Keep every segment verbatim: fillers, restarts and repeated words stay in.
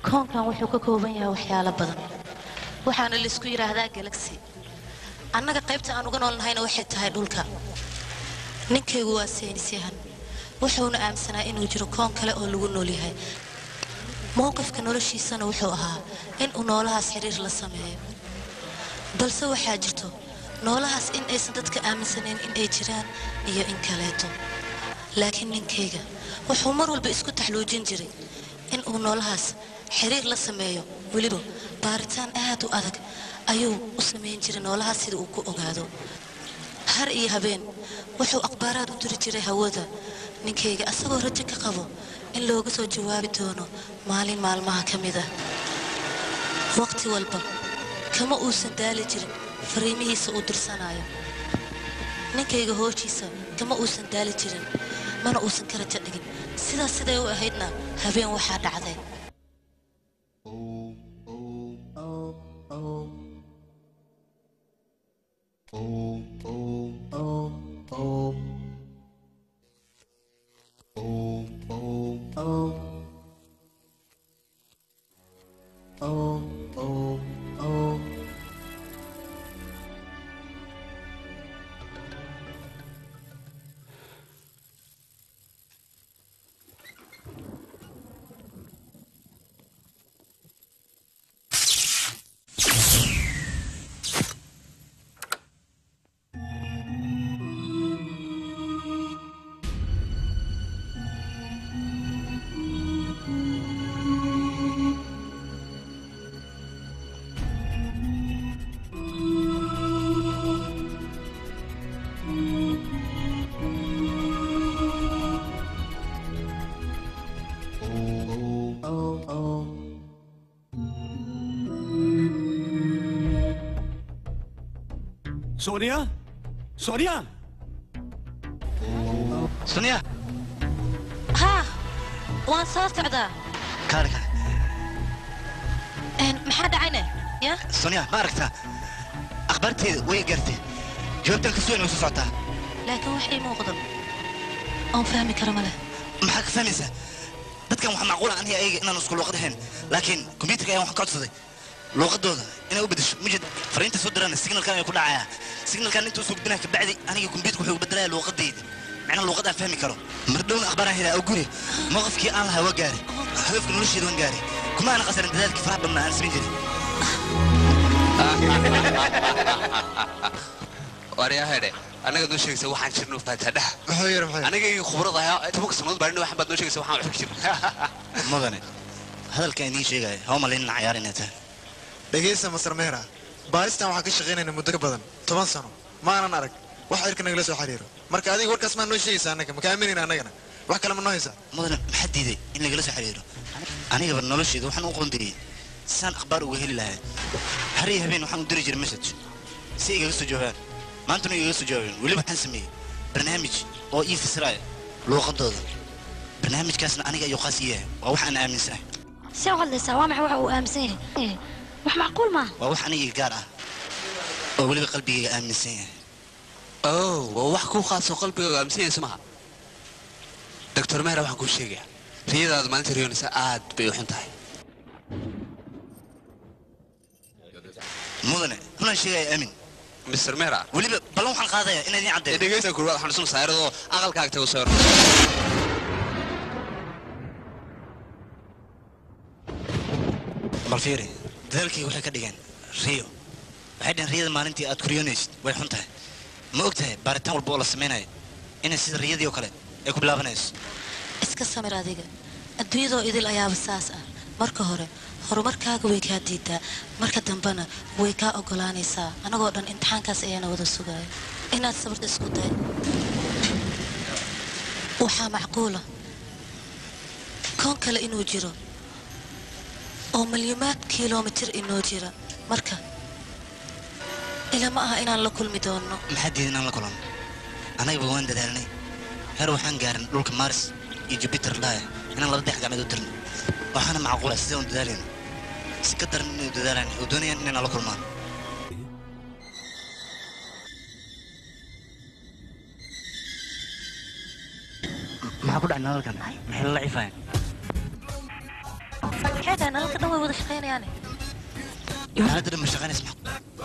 koonkan wuxuu ka kooban yahay waxyaalo badan waxaana la isku yiraahdaa galaxy annaga qaybta aan uga noolnahayna waxay tahay dhulka ninkaygu waa saynisyahan wuxuuna aaminsanaa inuu jiro koon kale oo lagu nool yahay mowqifka noloshiisana wuxuu ahaa in uu noolahaas xiriir la sameeyo balse waxaa jirto noolahaas in aysan dadka aaminsanayn in ay jiraan iyo in kaleeto laakiin ninkayga wuxuu mar walba isku taxluujin jiray in uu noolahaas xiriir la sameeyo weliba baaritaan aad u adag ayuu u samayn jiray noolahaas sida uu ku ogaado har iyo habeen wuxuu akhbaaraad u diri jiray hawada ninkayga asagoo rajo ka qabo in looga soo jawaabi doono maalin maalmaha ka mid ah waqti walba kama uusan daali jirin fariimihiisa uu dirsanayo ninkayga hooshiisa kama uusan daali jirin mana uusan ka rajo dhigin sidaas siday u ahaydna habeen waxaa dhacday Sonia सोनिया सोनिया ها وان صار سعدا كارك ما حد عينه يا سونيا ما عرفتها اخبرتي وين قرتي جاوبت لك السؤال وش صعتها لكن وحي مو غضب او فهمي كرمله ما حك فهميسه dadkan waxa macquul ah aniga ayaga inaan isku luqad ahayn laakiin computerka ayaan wax ka codsaday luqadooda inay u bedesho mujid fariinta soo dirana signalkan ay ku dhacaya signalkan intuu soo gudbinaa ka bacdi aniga computerku wuxuu bedelayaa luqadayda macna luqada fahmi karo mar dhowna akhbaar ahayda oo guri mowqifkii aan lahaa waa gaari hadafka nolosheeda waan gaari kuma ana qasarin dadaalkii faraha badnaa aan samayn jiray wariyaa heede anaga noo sheegaysa waxaan jirno faataadhaha wuxuu yiri maxay aniga iyo khibrada ayaa tobanka sanadood baan waxaan baad noo sheegaysa waxaan wax jiro mudane hadalka inii sheegay haw malin ciyaarinayta dhageysa masar meera baaristan waxaan ka shaqeynayna muddo ka badan toban sano maanan arag wax irka nagala soo xiriiro marka adiga warkaas ma noo sheegaysaa anaga ma ka aaminayna anagana wax kale ma noo haysaa mudane maxaa diiday in lagala soo xiriiro aniga nolosheeda waxaan u qoondiyey saan akhbaar uga heli lahaa har iyo habeen waxaan u diri jiray message si igaga soo jawaabaan maantuna igaga soo jawaabeen weliba waxaan sameeyey barnaamij oo ii fasiraya luuqadooda barnaamijkaasna aniga ayuu qaas ii yahay waa wax aan aaminsanahay si hadlaysaa waa maxay waxa uu aaminsan yahay wax macquul ma waa wax aniga gaar ah oo weliba qalbigayga aaminsan yahay oo waa wax ku khaas oo qalbigayga aaminsan yahay samaha doctor Mehra waxaan kuu sheegayaa riyadaada maalinta riyoonaysa aad bay u xun tahay mudane runaan sheegaya aamin mister Mehra weliba ballan waxaan qaadayaa inaad ii caddeeyo dhegeysa kurwaad waxaan isnu saaradoo aqalkaaga tago soo bal fiiri dadaalkayga waxay ka dhigeen riyo waxay dhaheen riyada maalintii aad ku riyoonaysid way xun tahay ma og tahay baaritaan walba oo la samaynayo inay sida riyadii oo kale ay ku bilaabanayso iska samir adiga adduunyadoo idil ayaaba saas ah marka hore horumarkaaga way kaa diidaa marka dambena way kaa ogolaanaysaa anagoo dhan imtixaankaas ayaana wada sugaya inaad sabirta isku day waxaa macquula koon kale inuu jiro oo milyuumaad kiiloomitir inoo jira marka ila ma aha inaan la kulmi doono maxaa diidan inaan la kulanno anagaba waan dadaalnay heer waxaan gaarin dhulka mars iyo jupiter dhaaya inaan laba dex gacmeed u dirno waxaana macquula sidaan u dadaalayno si ka daran inay dadaalaan oo doonayaan inay nala kulmaan maxaa ku dhacay nalalkan maxay la cifaayeen tahay nalalka dhan way wada shaqaynayaane أنا أدري مش شغال اسمه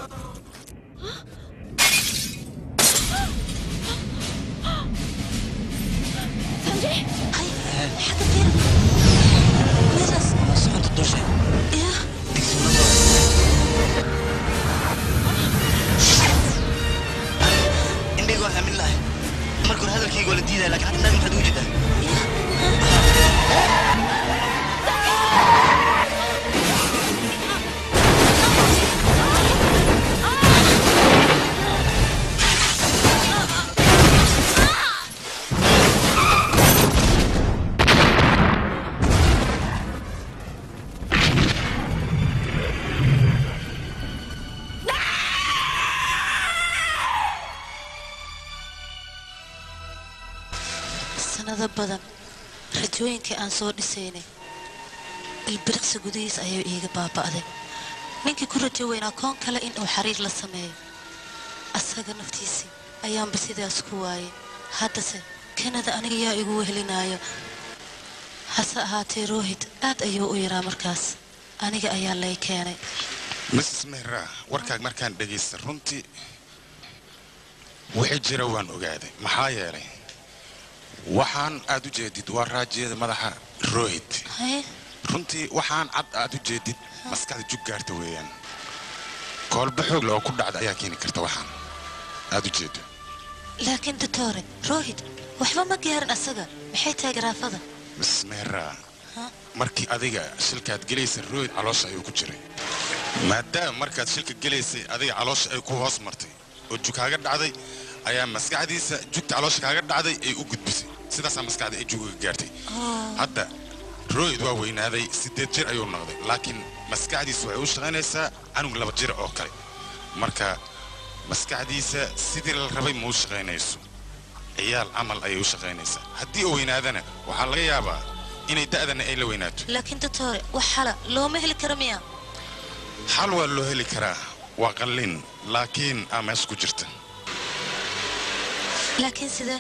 سنجي هاي حتى فين ميراس صحن الدوشة يا إني يقول أمين الله ما يقول هذا الكي يقول الديدة لكن حتى نبي حد وجده sanado badan rajooyinkii aan soo dhisaynay ilbiriqsi gudihiis ayuu iiga baaba'day ninkii ku rajo weynaa koon kale in uu xariir la sameeyo asaga naftiisii ayaanba sidaas ku waayay haddase kanada aniga yaa igu wehelinaayo hase ahaatee rohit aad ayuu u yaraa markaas aniga ayaa lay keenay missus mehra warkaag markaan dhegaysta runtii wixii jira waan ogaaday maxaa yeelay waxaan aad u jeedid waa raajiyada madaxa rohit runtii waxaan cad aad u jeedid maskaxda jug gaarta weeyaan koolba xoog loo ku dhacda ayaa keeni karta waxaan aad u jeedo laakiin doctore rohit waxba ma gaarin asaga maxay tahay garaafada missus mehra markii adiga shilkaad gelaysa rohit caloosha ayuu ku jiray maadaama markaad shilka gelaysay adiga caloosha ay ku hoos martay oo jug kaaga dhacday ayaa maskaxdiisa jugta caloosha kaaga dhacday ay u gudbisay sidaasaa maskaxda ay jugaga gaartay hadda rohit waa weynaaday siddeed jir ayuu noqday laakiin maskaxdiisa waxay u shaqaynaysaa canug laba jir oo kale marka maskaxdiisa sidii la rabay ma u shaqaynayso ciyaal camal ayay u shaqaynaysaa haddii uu weynaadana waxaa laga yaabaa inay da'dana ay la weynaato laakiin doctore wax xala looma heli karo miya xal waa loo heli karaa waa qallin laakiin aa meesha ku jirta laakiin sidee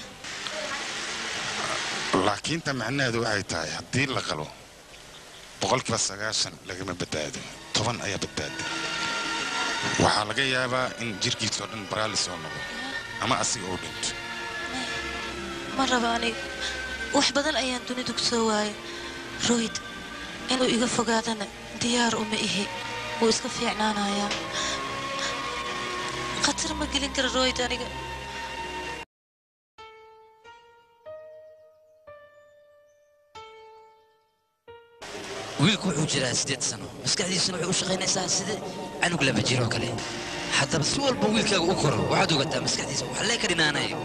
laakiinta macnaheedu waxay tahay haddii la qalo boqolkiiba sagaashan lagama badbaado toban ayaa badbaada waxaa laga yaabaa in jirkiisoo dhan baraalis oo noqdo ama asiga oo dhinto ma raba aniga wax badan ayaan dunidu ku soo waayay rohit inuu iga fogaadana diyaar uma ihi wuu iska fiicnaanayaa khatar ma gelin kara rohit aniga wiilku wuxuu jiraa siddeed sano maskaxdiisuna waxay u shaqaynaysaa sida canug laba jir oo kale haddaba si walba wiilkaaga u koro waxaad ogataa maskaxdiisa wax lee ka dhinaanayo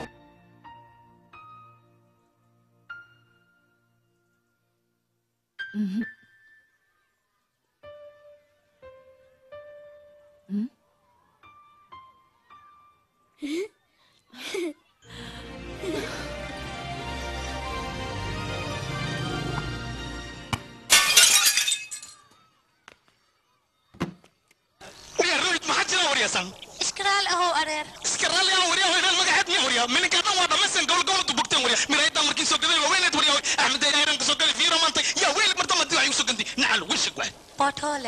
iskaraal ahoo areer iskaraal ahoo wariyaa weynaan magaceed miya wariyaa mininkaadhan waa dhammaysan gobol goboltu bugteen wariyaa miraydan markii soo gaday waa weyneed wariyaa axmed ayran ka soo gaday fiiro maantay yaa weyl marta madii waxay u soo gantay nacal wishig waay bootoole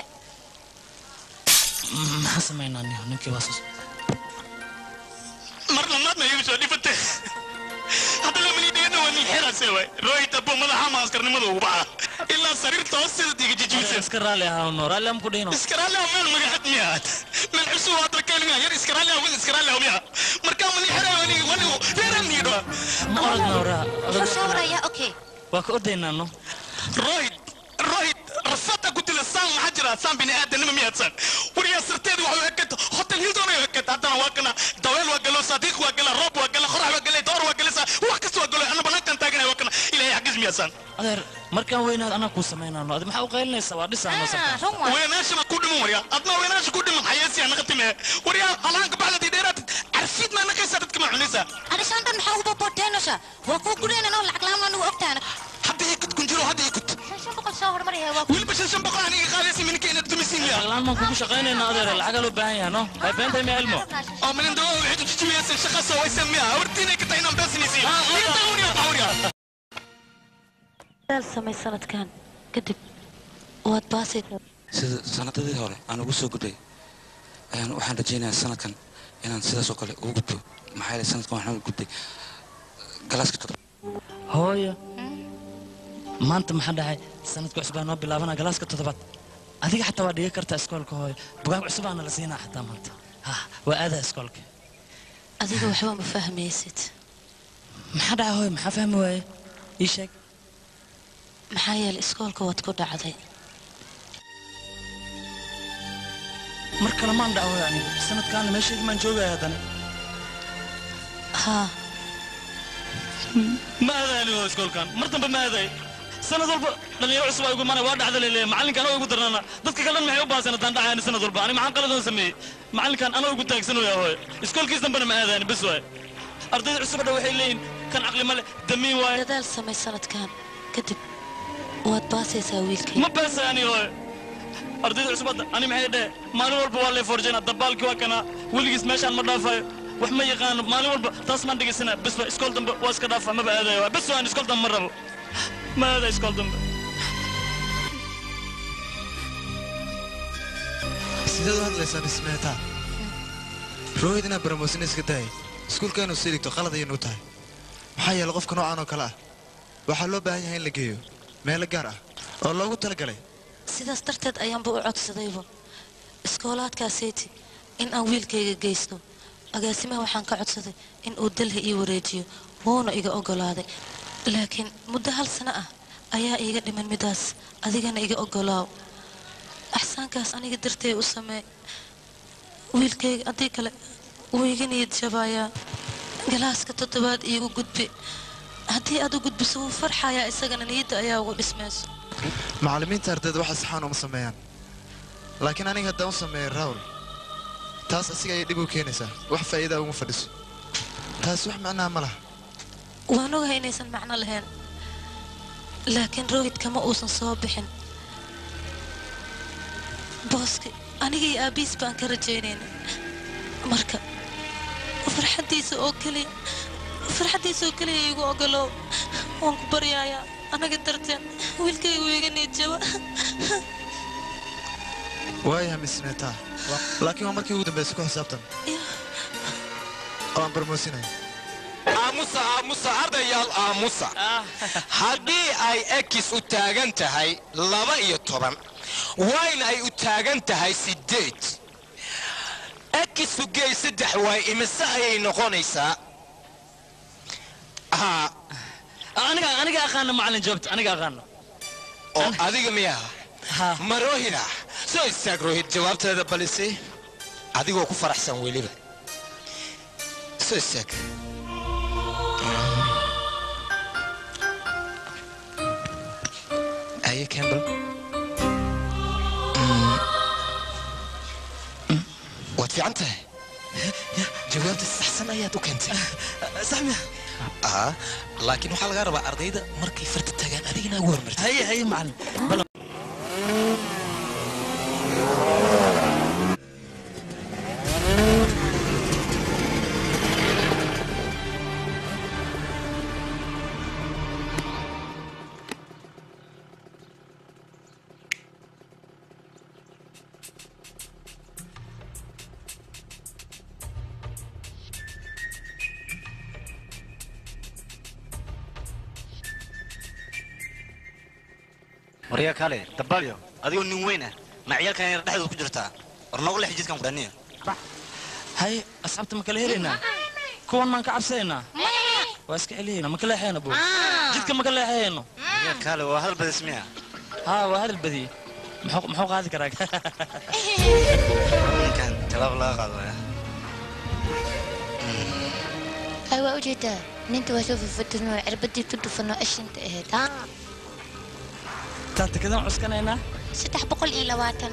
maxaa samaynaa ninkii waa soo mar lamaadna igu soo dhifatay hadda la mali dhigana waa nin xeraase waay rohit abbo madaxa maaskarnimada ugu baxa ilaa sariirta hoosteeda diga jijibisay iska raali ahaa no raali am ku dhino iska raali ah meel magaxad miyaad meel cusub waa dalkeena yar iska raali ah wiil iska raali ah miyaa markaa mali xeraa wani wani feeran niidho ma aragna ora shawraya okay waa ka ordaynaa no rohit rohit rafata ku dila saan maxaa jira saan bini aadanima miyaadsan wariyaa sirteeda waxa u ekata hotel hilton ay ekata haddana waa kana daweel waa galo sadiiq waa gala roob waa gala qorax waa gala door waa galasa wax kasta waa galo ana banaankan taaganay waa kana ilaahay xaqiis miyaadsan adeer markaan weynaad anaa kuu samaynayno adi maxaa u qaylinaysaa waa dhisaano sabta weynaasha ma ku dhiman wariyaa adna weynaasha ku dhiman xayeesiya naga timee wariyaa halaanka bacdadii dheeraatid carfiid maa naqaysaa dadka ma cunaysaa arishaan dhan maxaa uba booteenosha waa kuu gudheenanoo lacag lahaan anugu ogtaana hadda ikut kun jiro hadda ikut shan boqol soo hormaraya waa weliba shan shan boqol aniga qaadaysa minka inaad dumisiin miyaa laan maan kugu shaqaynaynaa adeer lacagaa loo baahan yaha no haybeentay miya ilmo oo minin dawa waxay jijimiyaysan shaqa soo waysan miyaa hortiinay ka tahay inaan beesinaysiin iyo dawriya dawriya daal samay sanadkan kadib waad baasid sida sanadadii hore aan ugu soo gudbay ayaan waxaan rajaynayaa sanadkan inaan sidaas oo kale ugu gudbo maxaa yeelay sanadkan waxaan ugu gudbay galaaska toddoba hooyo maanta maxaa dhacay sanadka cusub baa noo bilaabanaa galaaska toddobaad adiga xataa waa dhiga kartaa iskoolka hooyo bugaag cusub aana la siinaa xataa maanta ha waa aadaa iskoolka adiga waxba ma fahmaysid maxaa dhacay hooyo maxaa fahmi waaye ii sheeg maxaa yeelay iskoolka waad ku dhacday mar kale maan dhaco yani sanadkaana meeshaydii maan joogaya haddana haa ma aadaani oo iskoolkan mar dambe ma aaday sanad walba dhalinyaro cusub ay ugu imaanaya waa dhacda leeleeya macallinkan anoo igu darnana dadka kale dhan maxay u baahan sanadaan dhacayaan sanad walba ani maxaan qaladan sameeyey macallinkan anoo igu taagsanooya hooyo iskoolkiis dambena ma aadaani bes waay ardayda cusub dha waxay leeyihin kan caqli ma leh damiin waaye dadaal samay sanadkan kadib waad baasaysaa wiilkay ma baasaani hooyo ardayda cusub hadda ani maxay dheh maalin walba waa lee forjayna dabaalkii waa kanaa weligiis meeshaan ma dhaafayo wax ma yaqaano maalin walba taas maan dhegaysanaa bes waa iskool dambe waa iska dhaafa maba aadayo waa bes waan iskool dambe ma rabo ma aada iskool dambe sideed u hadlaysaa ismeetaa rohid inaad baramoosina iska dahay iskuulka inuu sii dhigto qalad ayay nagu tahay maxaa yeelay qofka noocaan oo kale ah waxaa loo baahan yahay in la geeyo meelo gaar ah oo loogu talagalay sidaas darteed ayaanba u codsadayba iskoolaadkaasayti in aan wiilkayga geysto agaasimaha waxaan ka codsaday in uu dalha ii wareejiyo wuuna iga oggolaaday laakiin muddo hal sano ah ayaa iiga dhiman midaas adigana iga oggolaaw axsaankaas aniga dartee u samee wiilkayga haddii kale wuu iga niyad jabaayaa galaaska toddobaad iigu gudbi haddii aad u gudbiso wuu farxayaa isagana niyadda ayaa ugu dhismayso macallimiinta ardayda waxa saxaan uma sameeyaan laakiin aniga haddaan u sameeyo rawl taas asiga ayay dhib u keenaysaa wax faa'iidaa uma fadhiso taas wax macnaha ma laha waan ogahay inaysan macno lahayn laakiin rohid kama uusan soo bixin booski aniga iyo aabiis baan ka rajaynayna marka farxaddiisa oo keliya farxaddiisa oo keliya iigu oggolow waan ku baryaayaa anaga darteen wiilkayga wuu iga niyad jaba waayaha mismeetaa laakiin waa markii ugu dambaysa ku xisaabtan oo aan barmoosinayo aamusa aamusa ardayaal aamusa haddii ay ekis u taagan tahay laba iyo toban wayna ay u taagan tahay siddeed ekis ugey saddex waay imise ayay noqonaysaa haa aniga aniga aqaana macallin joogta aniga aqaana oo adiga miyaa ma rohida soo istaag rohid jawaabteeda balisi adigoo ku faraxsan weliba soo istaag aye campbell waad fiican tahay jawaabta saxsan ayaad u keentay saxmiya اه لكن waxaa laga rabaa ardayda markay farta tagaan adigina ugu hormartay haye haye macallin وريا كالي دباليو أديو نوينه مع عيال كان يردح ذو كجرتها ورناقول لي حجز كم قرانية هاي أصحابت مكلهينا كون ما نكعب سينا واسك علينا مكلهينا بو جدك مكلهينا يا كالي وهذا البذي اسمها ها وهذا البذي محوق محوق هذا كراك كان تلاب لا قضايا أيوة وجهته ننت واشوف الفتنة عربتي تدفن إيش أنت إهت ها تانت كذا عسكنا هنا ستح بقول إيه لواتن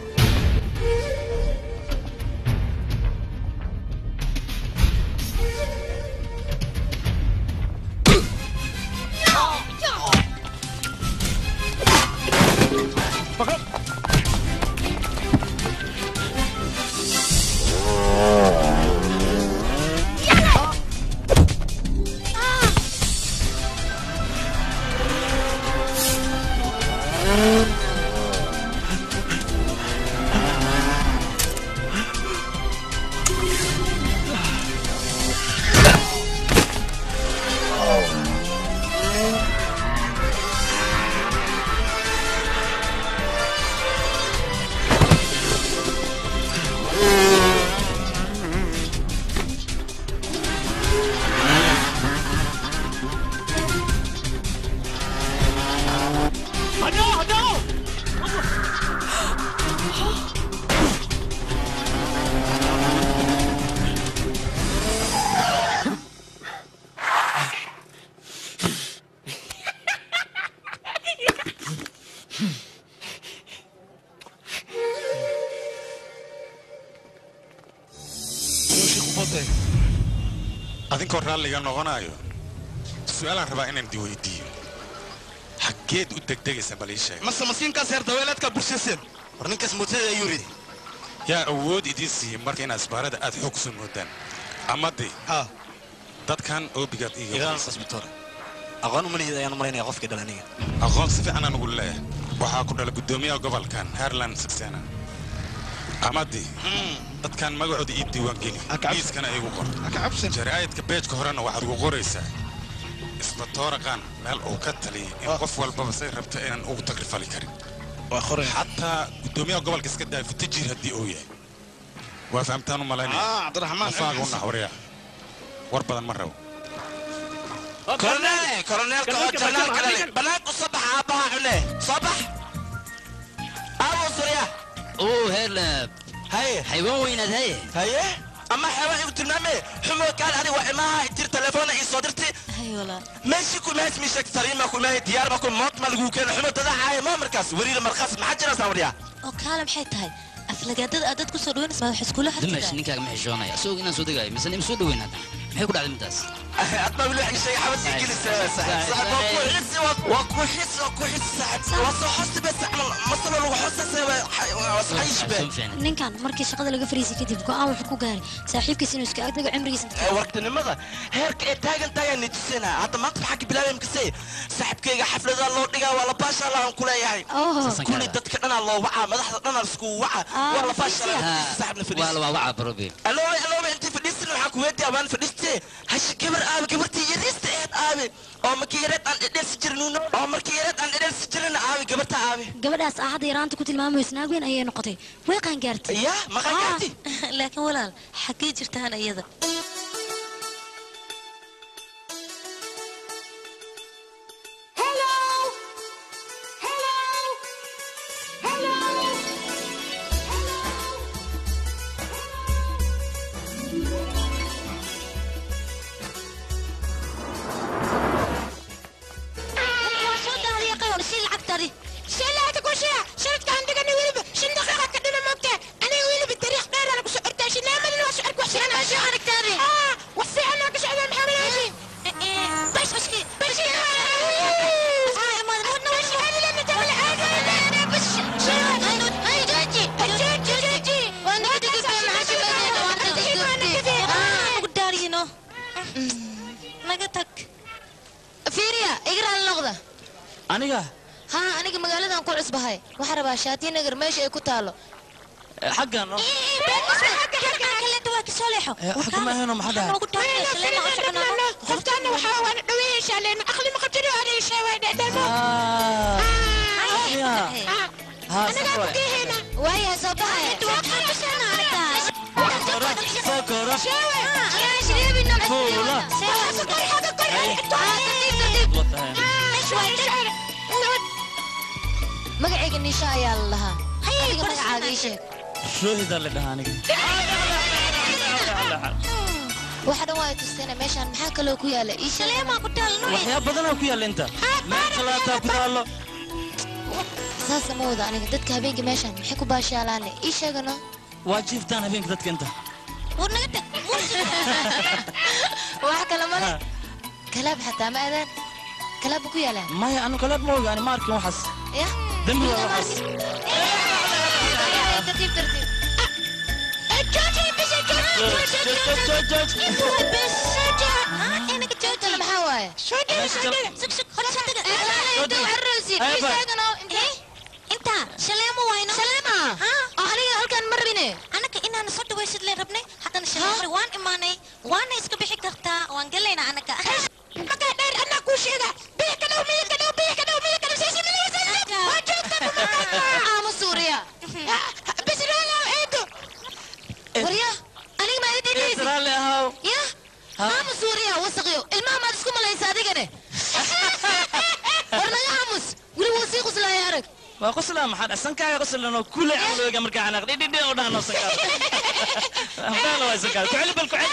gartay adinkoo raalliga noqonayo su'aalaan rabaa inaan di weydiiyo xaggeed u degdegaysa bal ii sheeg mase masiinkaas heer daweelaadka bulshaseen war ninkaas mootada ayuu ridi yaa awood idiin siiyey marka inaad isbaarada aad xoog kusoo moodaan amade ha dadkan oobigaad iigaan qasbitoore aqoon uma lihid ayaan u malaynaya qofkii dhala aniga aqoon si fiican aan ugu leeyahay waxaa ku dhala guddoomiyaha gobolkan harlan saxena amadi dadkan magacooda ii diiwaangeli liiskana iigu qor jaraa'idka beejka horena waxaad ugu qoraysaa isbatooraqan meel uu ka taliyay in qof walbaba say rabta inaan ugu tagrifali karin xataa guddoomiyaha gobolka iska daaya fitajiir haddii uu yahay waa fahamtaan u malaynaya afaagu naxwariya war badan ma rabo كورنيل كورنيل كورنيل كورنيل بنات الصبح عبها عله صبح أبو سوريا أوه هلا هاي حيوان وين هاي هاي أما حيوان يقول نامي حمو كان هذه وعمها يدير تلفونه يصدرتي هاي والله ماشي كل ما اسمي شك سليمة كل ما ديار ما كل موت ملقو كان حمو تدعى ما مركز وريد مركز ما حد جرى سوريا أو كلام حيت هاي أفلقادات أدات كسر وين اسمه حسكولة حتى دمش نيكا محشونا يا سوق الناس ودقاي مثلا مسود وين هذا maxay ku dhacday midaas أطلع له أي شيء حبس يجلس صاحب صاحب وكوحس وكوحس وكوحس صاحب وصحص بس مصر لو حس وصحيش به ninkan markii shaqada laga fariisay kadib go'aan wuxuu ku gaaray saaxiibkiisa inuu iska agdago cimrigiisa waqti nimada heerka ee taagan taagan nijisana hadda maanta maxaa ka bilaabay imkasay saaxiibkayga xaflada loo dhigaa waa la baasha la aan ku leeyahay kulli dadka dhan loo waca madaxda dhan isku waca waa la baasha saaxiibna fadhiis waa la waca barobi alo alo inta fadhiisna waxaa ku weydii abaan fadhiistay hashi gabar aabe gabartii yariista eed aabe oo markii yareed aan dhedheelsi jirin oo markii yareed aan dhedheelsi jirin aabe gabarta aabe gabadhaas ahad yaraanta ku tilmaamayso naag weyn ayay noqotay way qaan gaartay ya ma qaan gaartay laakiin walaal xagee jirtaan iyada aniga ha aniga magaaladan ku cusbahay waxa rabaa shaati nagar meesha ay ku taalo xaggan oo ما هنا ما حدا خفتنا وحاول نويش لأنه أخلي ما قبتلو على الشيء وين ها أنا قاعد هنا وهي صباحي سكرة يا شريبي النوم فولا سكر حاجة كل مقعيق النشاء يا الله هيا مقعاق ايشك شو هذا اللي دهانك waxaan waa tusina meeshan maxaa kale ku yaala ii sheeg ma ku talno waxyaabo badan ku yaala inta ma kalaata ku taalo saas ma wada aniga dadka habeenkii meeshan maxay ku baashaalaan ii sheegano waajibtaan habeenkii dadka inta warnagada wax kale ma kalaab xataa ma adan kalaab ku yaala maya anu kalaab ma ogaani ma arkin waxas ya dambi waa waxas tartiib tartiib انت شليمو وينو شليمة انا هلكان مربينه انا كأننا صدق ويسد لي ربني حتى نشليمو وان اماني وانا اسكو بيحك كرتا وان قلينا انا كا ما قادر انا كوشيغا بيك لو بيك لو بيك لو بيك لو سيسي من يسد وجدت ام سوريا بس لا لا ايدو وريا انا ما ادري اسرع لي هاو يا ام سوريا وسقيو المهم ما تسكم الله يساعدك ورنا يا عمس ولي وسيق لا يارك وقصلا ما حد أصلاً كاي قصلا كل عمله يجمر كأنا قدي دي دي ودان نصكار هذا هو السكار كعلي بالكعلي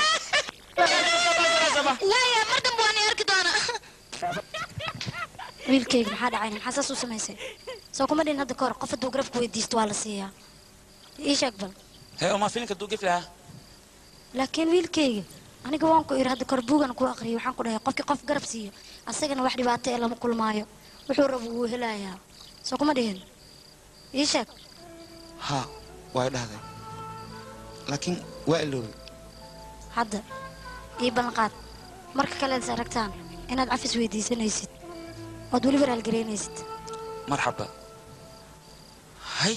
لا يا مردم بواني أركض أنا wiilkayga maxaa dhacay maxaa saas u samaysay soo kuma dhin hadda kahor qof hadduu garafku weydiisto waa la siiyaa ii sheeg bal هي وما فينك تدوقي فيها laakiin wiilkayga aniga waan ku iri hadda korbuugan ku aqriyay waxaan ku dhahay qofkii qof garab siiyo asagana wax dhibaato ee lama kulmaayo wuxuu rabo wuu helayaa soo kuma dhihin ii sheeg ها وايد هذا لكن وائلو hadda ii ballanqaad marka kale is aragtaan inaad cafis weydiisanaysid ood weliba raalgaraynaysid مرحبا هاي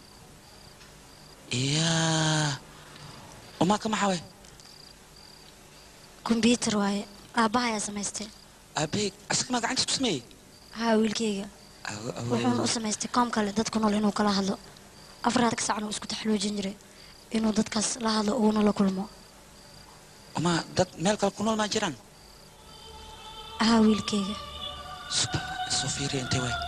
يا وما كم حوي كمبيوتر waaye aabahayaa samaystay أبيك أسك ما قاعد تسمي haa wiilkayga wuxuuna u samaystay koom kale dadku nool inuu kala hadlo afraad ka sacna uu isku taxloojin jiray inuu dadkaas la hadlo uuna la kulmo وما دت مالك الكونول ما جيران haa wiilkayga سوبر سوفيري أنت وين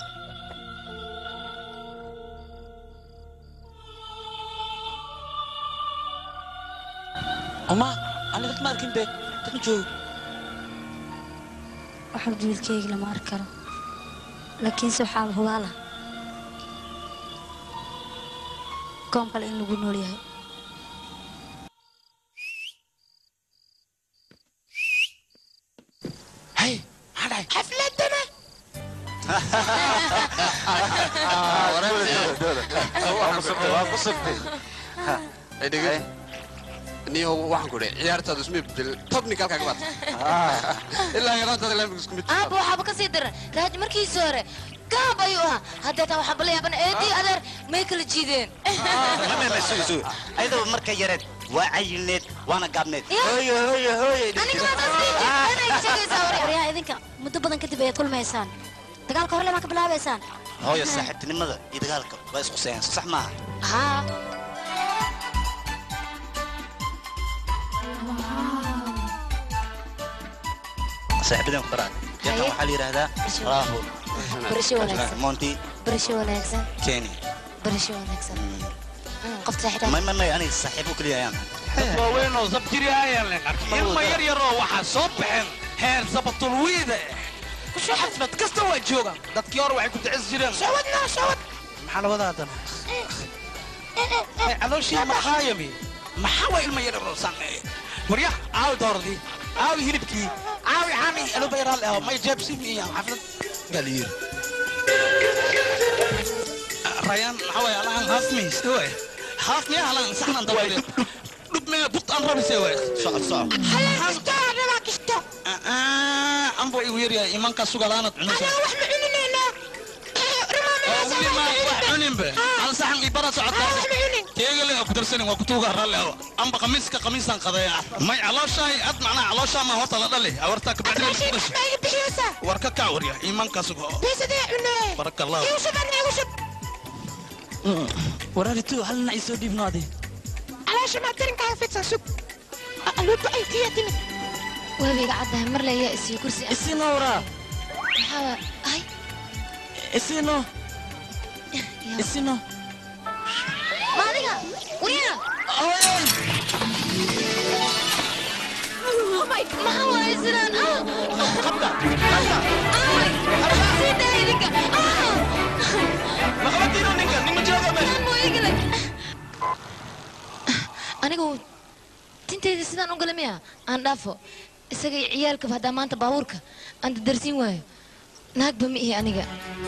وما أنا قلت ما أركين بيت تنجو waxaa wiilkayga lama arki karo laakiinse waxaa hubaala koom kale in lagu nool yahay هاي هذا حفلتنا niyo waxaan ku dhahay ciyaartaadu isma bedel technical kaga baad ilaa yaraantaada ilaa isku mid aab waxaaba ka sii daran raaj markiisii hore gaab ayuu ahaa haddeetaa waxaa bala yaaban eedii adeer may kala jiideen ayadoo marka yareed waa cayilneed waana gaabneed hooyo hooyo hooyo waryaa idinka muddo badan kadib ayaad kulmaysaan dagaalka hore lemaa ka bilaabaysaan hooyo saaxiibtinimada iyo dagaalka waa isku seeyaan sax maaha haa saaxiibadan ku daraan jeekan waxaa la yidhaahdaa raahul barasho wanaagsan monty barasho wanaagsan kenny barasho wanaagsan qof saaxiibta may may may aniga saaxiibo kaliya ayaan waaweyn oo sabjiri ayaan leen arkay ilma yar yaroo waxaa soo baxeen heer sabatulwiide xaflad kasta waa joogaan dadkii hore waxay ku dacis jireen shawadna shawad maxaa la wadaa haddana calooshii maxaayami maxaa waa ilma yar yaroo sameeye warya caawi dooradii caawi hilibkii caawi xami alubayraal ah may jeebsi miya xaflad galiyir rayaan maxaa waay alahan haafmis way haafmiya alahan saxnan dawayde dhubmee butt aan rabise way socod socod halastooda kisto ambo igu yaryahay imanka sugalaanad cunaysa anaa wax ma cuninayna wili ma wax cuninbe hal saxan ibara socotaa teegale ku darsanin waa kutuuga ralle amba qamiiska qamiisan qadaya may calooshahay ad macnaa calooshaa ma horta la dhali awartaa ka bacdi isku dhashay war ka kac warya imanka sugo bisadee cunee barakallah yusuf anna igu shub waraaritu halna isoo dhiibnaadi calaasha ma tarinkaa fidsan sug aluuba ay tiya timid waabiga caddahay mar le ayaa isiyo kursi isino waraa maxaa ay isino isino maadiga waryaa maxaa waay sidaan qabda sida idinka maqabadiino ninka nima jooga meesha anigu tintayda sidaan u gala miya aan dhaafo isaga iyo ciyaalkaba haddaa maanta baabuurka aan dadarsiin waayo naagba ma ihi aniga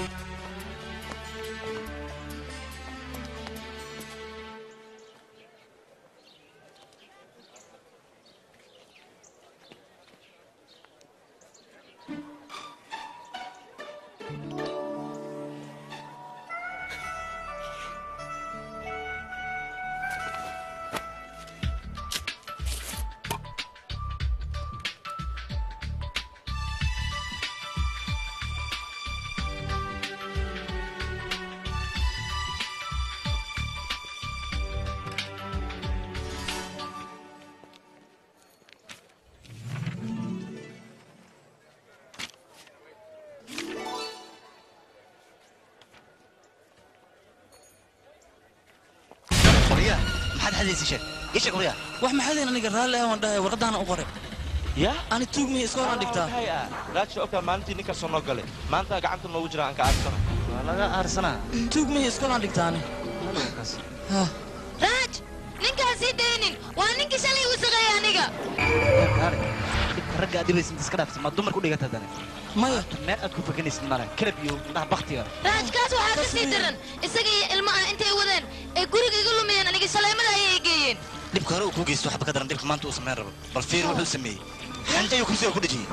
حديث شيء ايش اقول wax maxaadeen aniga raalli ah waan dhahay warqadaana u qoray ya ani tuugmay iska hor dhigtaa raaj ogta maalintii ninka soo noo galay maanta gacanta noogu jira aan ka aarsana waa laga aarsana tuugmay iska hor dhigtaani raaj ninkaas ii daynin ahayn waa ninkii shalay uu shaqeeyay aniga ragga adibaysan iska dhaafsan ma dumar ku dhigata dana maya meel aad ku faganaysid mara kalab iyo indhaha baktiga raajkaas waxaa ka sii daran isaga iyo ilmaha intay wadeen ee guriga iga lumiyeen aniga shaleemada ayay geeyeen dhibka hore uu ku geysto waxba ka daran dhibka maanta uu samayn rabo bal fiir wuxuu sameeyey xantayuu kursiga ku dhejiyey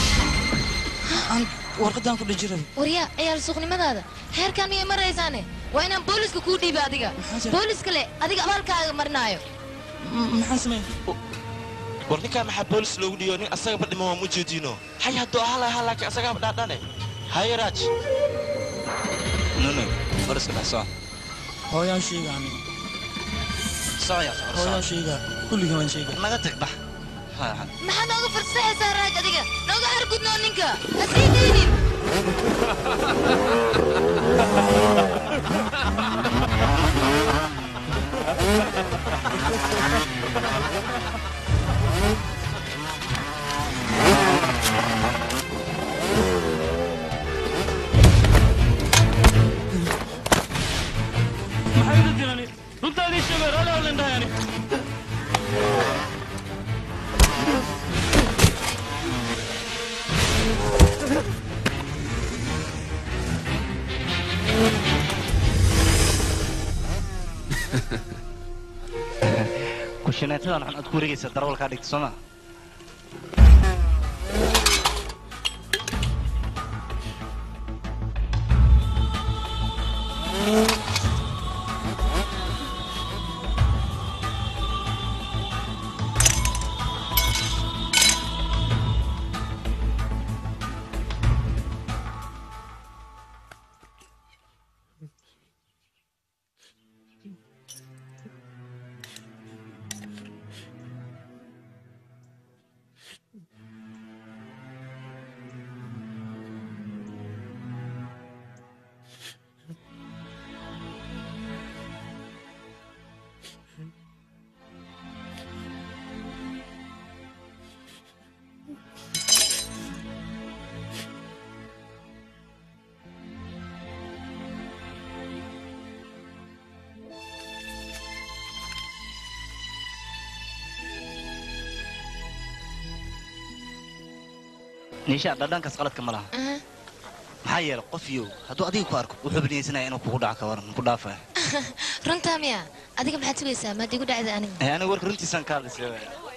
warqadaan ku dheji rabo waryaa ciyaal suuqnimadaada heerkaan miyay maraysaane waa inaan booliska kuu dhiiba adiga booliska le adiga abaalkaaga marinaayo maxaan sameyn war ninkaa maxaa boolis loogu dhiyo nin asagaba dhima waa mu jeediino hay hadduu ahaa lahaa laakiin asagaba dhaadhane haye raaj nono booliska dhex soo hooyaan sheega aniga sooya hooyaan sheega kulliga waan sheega naga tag bax maxaa nooga farsaxaysaa raaj adiga nooga hargudnoo ninka hasii deynin maxay iga jirani runtaadii sheegay raali hadlan dhahayani kushineetadan xun aad ku wareegaysa darawalkaa dhigta soo maa niisha dhadhankaas qaladka ma laha maxaa yeelay qof iyo hadduu adiga ku arko wuxuu binaysanaya inuu kugu dhaco ka waran ku dhaafaya runtaa miya adiga maxaad sugaysaa maad igu dhacda aniga ee aniga warka runtiisaan ka hadlaysay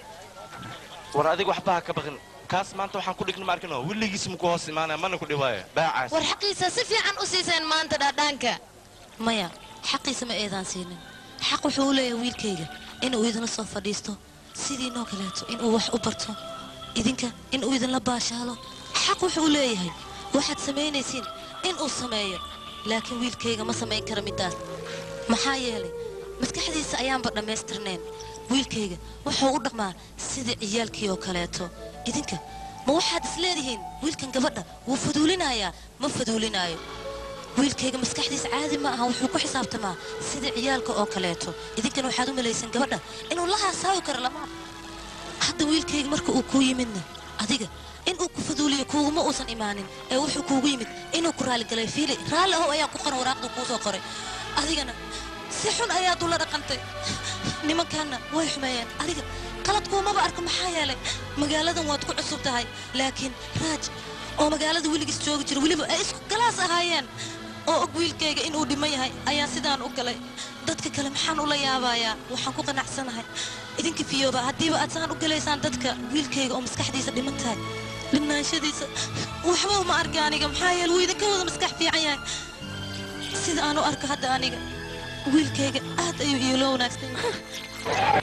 war adiga waxba ha ka baqin kaas maanta waxaan ku dhigna ma arkino weligiis muku hoos imaanaya mana ku dhibaayo baacaas war xaqiisa si fiican u siiseen maanta dhadhaanka maya xaqiisa ma eedaan siinin xaq wuxuu u leeyahay wiilkayga inuu idinla soo fadhiisto sidiinoo kaleeto inuu wax u barto idinka inuu idinla baashaalo xaq wuxuu u leeyahay waxaad samaynaysiin inuu sameeyo laakiin wiilkayga ma samayn kara middaas maxaa yeelay maskaxdiisa ayaanba dhammaystirnayn wiilkayga wuxuu u dhaqmaa sidii ciyaalkii oo kaleeto idinka ma waxaad isleedihiin wiilkan gabadha wuu faduulinayaa ma faduulinaayo wiilkayga maskaxdiisa caadi ma aha wuxuu ku xisaabtamaa sidii ciyaalka oo kaleeto idinkana waxaad u malaysan gabadha inuu la haasaawi karo lama hadda wiilkayga marka uu kuu yimidna adiga inuu ku faduuliyo kuuguma uusan imaanin ee wuxuu kuugu yimid inuu ku raaligalay fiili raalli ahow ayaa ku qoran waraaqda kuu soo qoray adigana si xun ayaad ula dhaqantay nimankaanna way xumeeyeen adiga qaladkuumaba arka maxaa yeelay magaaladan waad ku cusub tahay laakiin raaj oo magaalada weligiis joogi jira weliba ay isku galaas ahaayeen oo og wiilkayga inuu dhiman yahay ayaa sidaan u galay dadka kale maxaan ula yaabayaa waxaan ku qanacsanahay idinka fiyooba haddiiba aad saan u galaysaan dadka wiilkayga oo maskaxdiisa dhiman tahay dhimnaanshadiisa waxba uma arka aniga maxaa yeele wuu idinka wada maskax fiican yahay sida aan u arko hadda aniga wiilkayga aad ayuu iilo wanaagsan yahay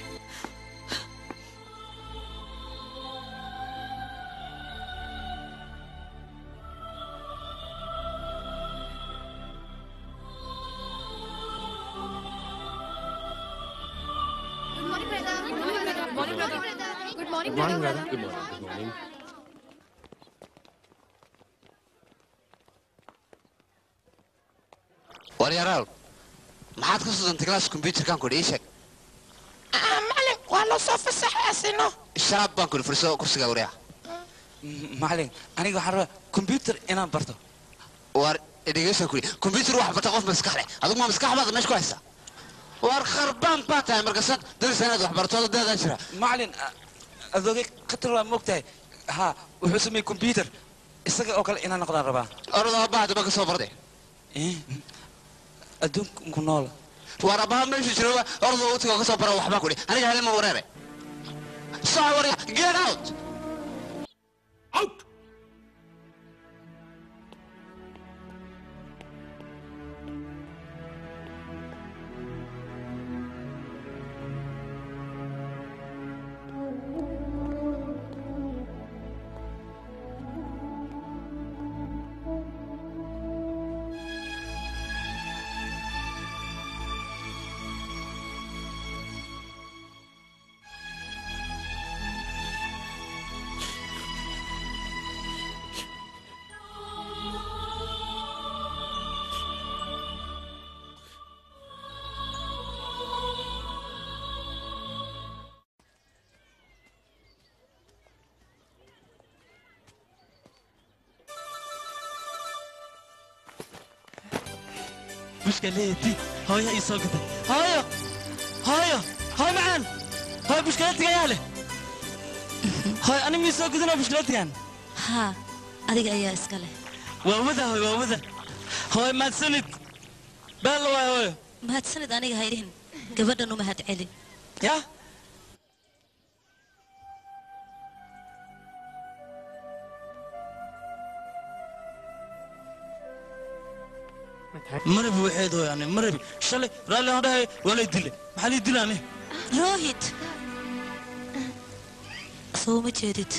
Good morning, brother. Good morning. Good morning. waryaraal maxaad ka sudantay class computerkan kudhi ii sheeg macalin waa loo soo fasaxay asino sharaab baan kudhi furso kursiga wareeca macalin aniga waxaan rabaa computer inaan barto war dhegeysa kudhi computer wax barta qof maskax leh adigu ma maskax baad meesha ku haysaa war kharbaan baa tahay markasaad darisanaad waxbarashada deedaa jira macalin adoogay khatar waa moogtahay ha wuxuu sameeyey computer isaga oo kale inaan noqdaan rabaa orada baahda ba ka soo barday adduunku nool war abaa meesha jiro orada uu tago ka soo bara waxba ku dhig aniga hal ma wareere soo war get out out مشكلتي هاي يسوقت هاي هاي هاي معان هاي مشكلتي يا له هاي انا مي سوقتنا مشكلتي يعني ها adiga ayaa iska leh waa wada hooy waa wada hooy ma sanid bal waa hooy ma sanid aniga hayrin gabadhan uma had celin ya مربي وحيد هو يعني مربي شلي رالي هذا ولا يدله محل يدلاني روهيت سو ما جديد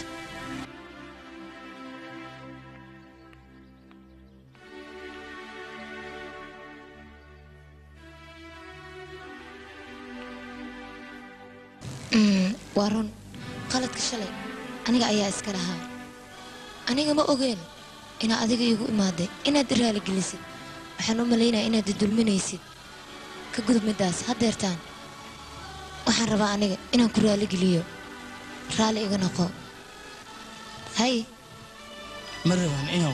امم وارون قالت كشلي aniga ayaa iska lahaa aniga ma ogeen ina adiga igu imaaday inaad raali gelisid waxaan u maleynayaa inaad dulminaysid ka gudub midaas hadeertaan waxaan rabaa aniga inaan ku raali geliyo raali iga noqo hay marwan iyo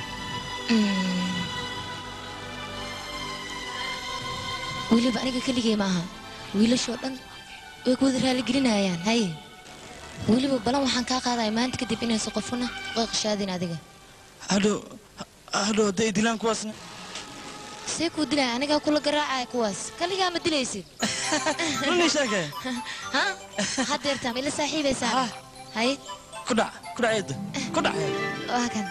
weliba aniga keligay ma aha wiilashoo dhan way ku wada raali gelinayaan hay weliba balan waxaan kaa qaadaya maanta kadib inaysan qofuna qaqshaadin adiga hadho hadho day dilaan kuwaasna see kuu dilaya anigaa kula garaacaya kuwaas kaligaa ma dilaysid runii sheegay ha hadeertaan ila saaxiibaysaa hay ku dhac ku dhac eedo ku dhac waa kan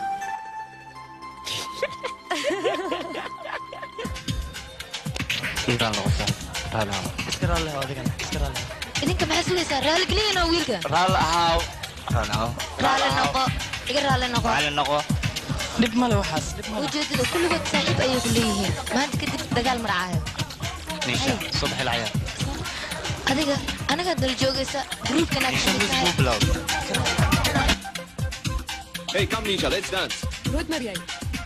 intaan noqotaa raali ahaw iska raali ahaw adigana iska raali ahaw idinka maxaa sugaysaa raali geliyana wiilka raali ahaw raali ahaw raali noqo iga raali noqo raali noqo dhib male waxaas dhib male ujeedada kulligood saaxiib ayay ku leeyihiin maanta kadib dagaal maracaayo niisha soo baxi lacaya adiga anigaa dal joogaysa gruubkana Hey, come Nisha, let's dance. Good, Maria.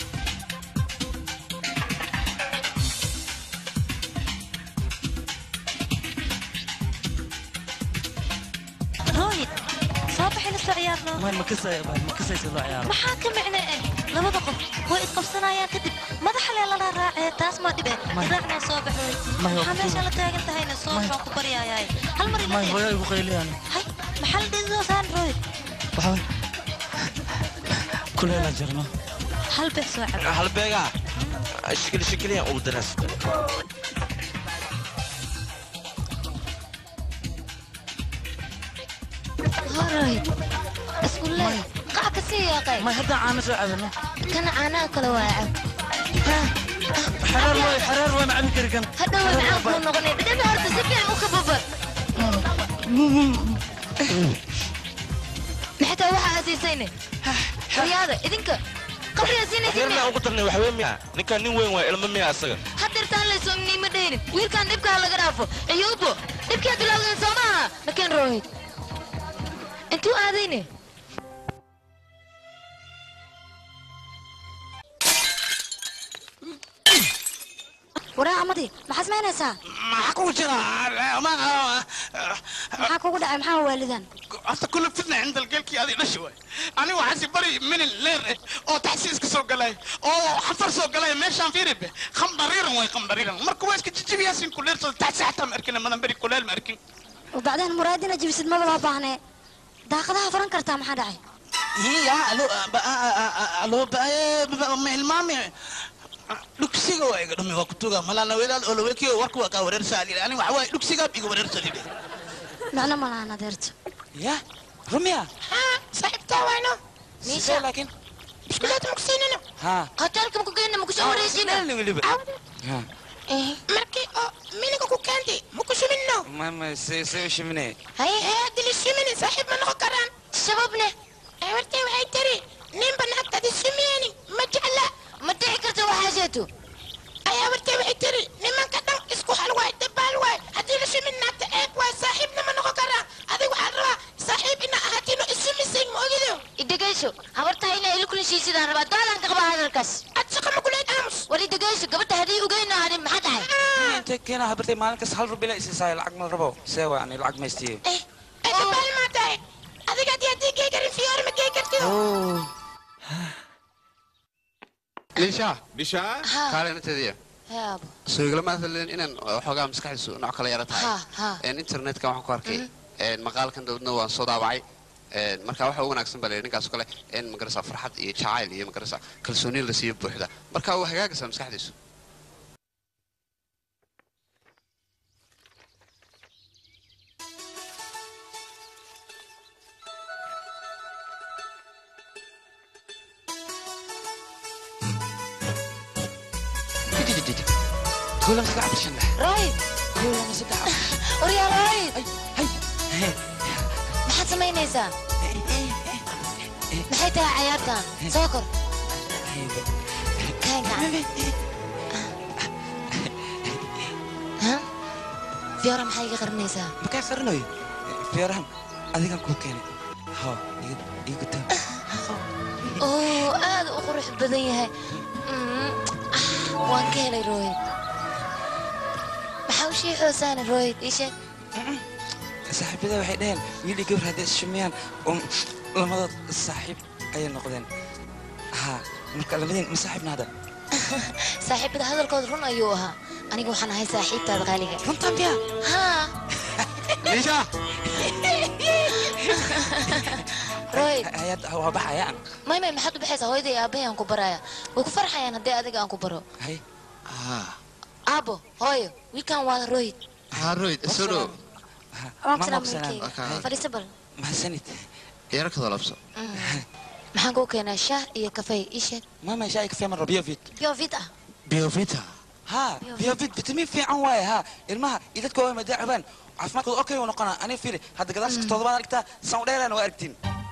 روهيت صباح لسه عيارنا ما ما كسر ما كسر يسوي عيار maxaa ka micna eh labada qof way isqabsanayaan kadib madaxa lee lala raacay taas ma dhibe raacna soo baxay maxaa meesha la taagan tahayna soo baxo ku baryaayay hal mar ما هو يا ابو خيليان hay maxal dhiso saan rohit waxa كلنا جرنا hal beeg soo cab hal beega shikil shikiliyan ugu daras هاي اسكول لي قاع كسي يا قاي ما هدا عانا سو عبنا كان عانا كلا واعب حرار واي حرار واي معبي كركن هدا واي معاك من نغني بدنا هرت سفيع وكبابا محتى واحد أسيسيني رياضة إذنك قبل ياسيني غير ما ugu tarnay wax weyn miya ninka nin weyn waa ilmo miya asaga hadirtaan la soomnii ma dheerin wiilkan dhibka laga dhaafo ayuubo dhibkii dilawdan soomaha makan rohid intuu aadayne waraa amadi maxaa samaynaysaa maxaa ku jira maxaa kugu dhacay maxaa waalidan أنت كل فتنة عند الجلكي هذه نشوة أنا وحاسب بري من اللير أو تحسيس كسو قلاي أو حفر سو قلاي ماشان في ربه خم ضريرا وين خم ضريرا مركويس كتجيب ياسين كل لير تحسي حتى مركنا ما نبري كل المركن وبعدين مرادنا جيب سد ما بلا باهنه daaqadaha furan kartaa maxaa dhacay هي الو الو بقى ما المامي دكسيغا واي دمي وقتوغا مالانا ويلال اولوكي وركو كا ورير سالي انا waxa way dugsiga biga ورير سالي macna malaana deerto يا رميا ها صاحبتا وينو ميشا لكن مشكلات مكسيننا ها قتلكم كوكينا مكسو وريسينا ها ايه مركي مينك كوكانتي مكسو منو ما ما سي سي شمني هاي هاي دي الشمني صاحب من غكران شبابنا اورتي وهي تري نين بنات دي الشميني ما جعل ما تحكرت وحاجته اي اورتي وهي تري نين من كدن اسكو حلواي دبال واي هدي الشمني نات اك واي صاحبنا من غكران هذي وحروا صاحبنا هاتينو الشمي سين موجودو idagayso habarta inay ila kulin shiisidaan rabaa daalan ka qabaa hadalkaas اتشقى مقولين امس wali idagayso gabadha hadii ugeyna hadin maxaa tahay انت كنا هبرتي مالك هل ربي لا ساي العق ما ربو سوا يعني العق ما يستي ايه دبال ما تاي هذي قاعد يدي كيكر في يوم ما كيكرتي ليشا ليشا كارين انت دي yaa abo سويغلا مثلا ان xogaa maskaxdiisu nooc kala yara tahay ha ha in internetka waxaan ku arkay een maqaalkan dawladna waan soo daabacay een marka waxa ugu wanaagsan baa ninkaas kale in magarasa farxad iyo jacayl iyo magarasa kalsooni la siiyo buuxda marka uu hagaagaysa maskaxdiisu كلهم سبعة بشنة رايد كلهم سبعة وريال رايد هاي maxaad samaynaysaa maxay tahay cayaartan soo kor kaanka ha fiora maxay iga qarinaysaa ما كان قرنوي في رحم أذيك كوكيني ها يقطع oo aad u qurux badan yahay waan ka helay royd maxaa u sheexoosaana royd ii sheeg صاحبتي waxay dhaheen wiil iyo gabar hadday isshumiyaan oo lamada saaxiib ayay noqdeen ha marka labadeen ma saaxiibna hada saaxiibada hadalkooda run ayuu ahaa aniga waxaan ahay saaxiibtaada qaaliga runtan biya ha ليشا royd hayad waa baxayaan may may maxaad u baxaysaa hooyaday iyo aabbahay aan ku baraya way ku farxayaan haddii adiga aan ku baro hay ها aabo hooyo wiilkan waa royd ها رويد سودو waan salaam wiilkayga fadhiisa bal mahadsanid يا كذا لابسه maxaan kuu keenaa shaah iyo kafey ii sheeg ماما شايك في مرة بيوفيت biofit ah بيوفيتا ها بيوفيت فيتامين في عن واي ها المها إذا تكون مداعبان عفماك أوكي ونقنا أنا فيري هذا قداش كتوضبان أركتا ساودير أنا وأركتين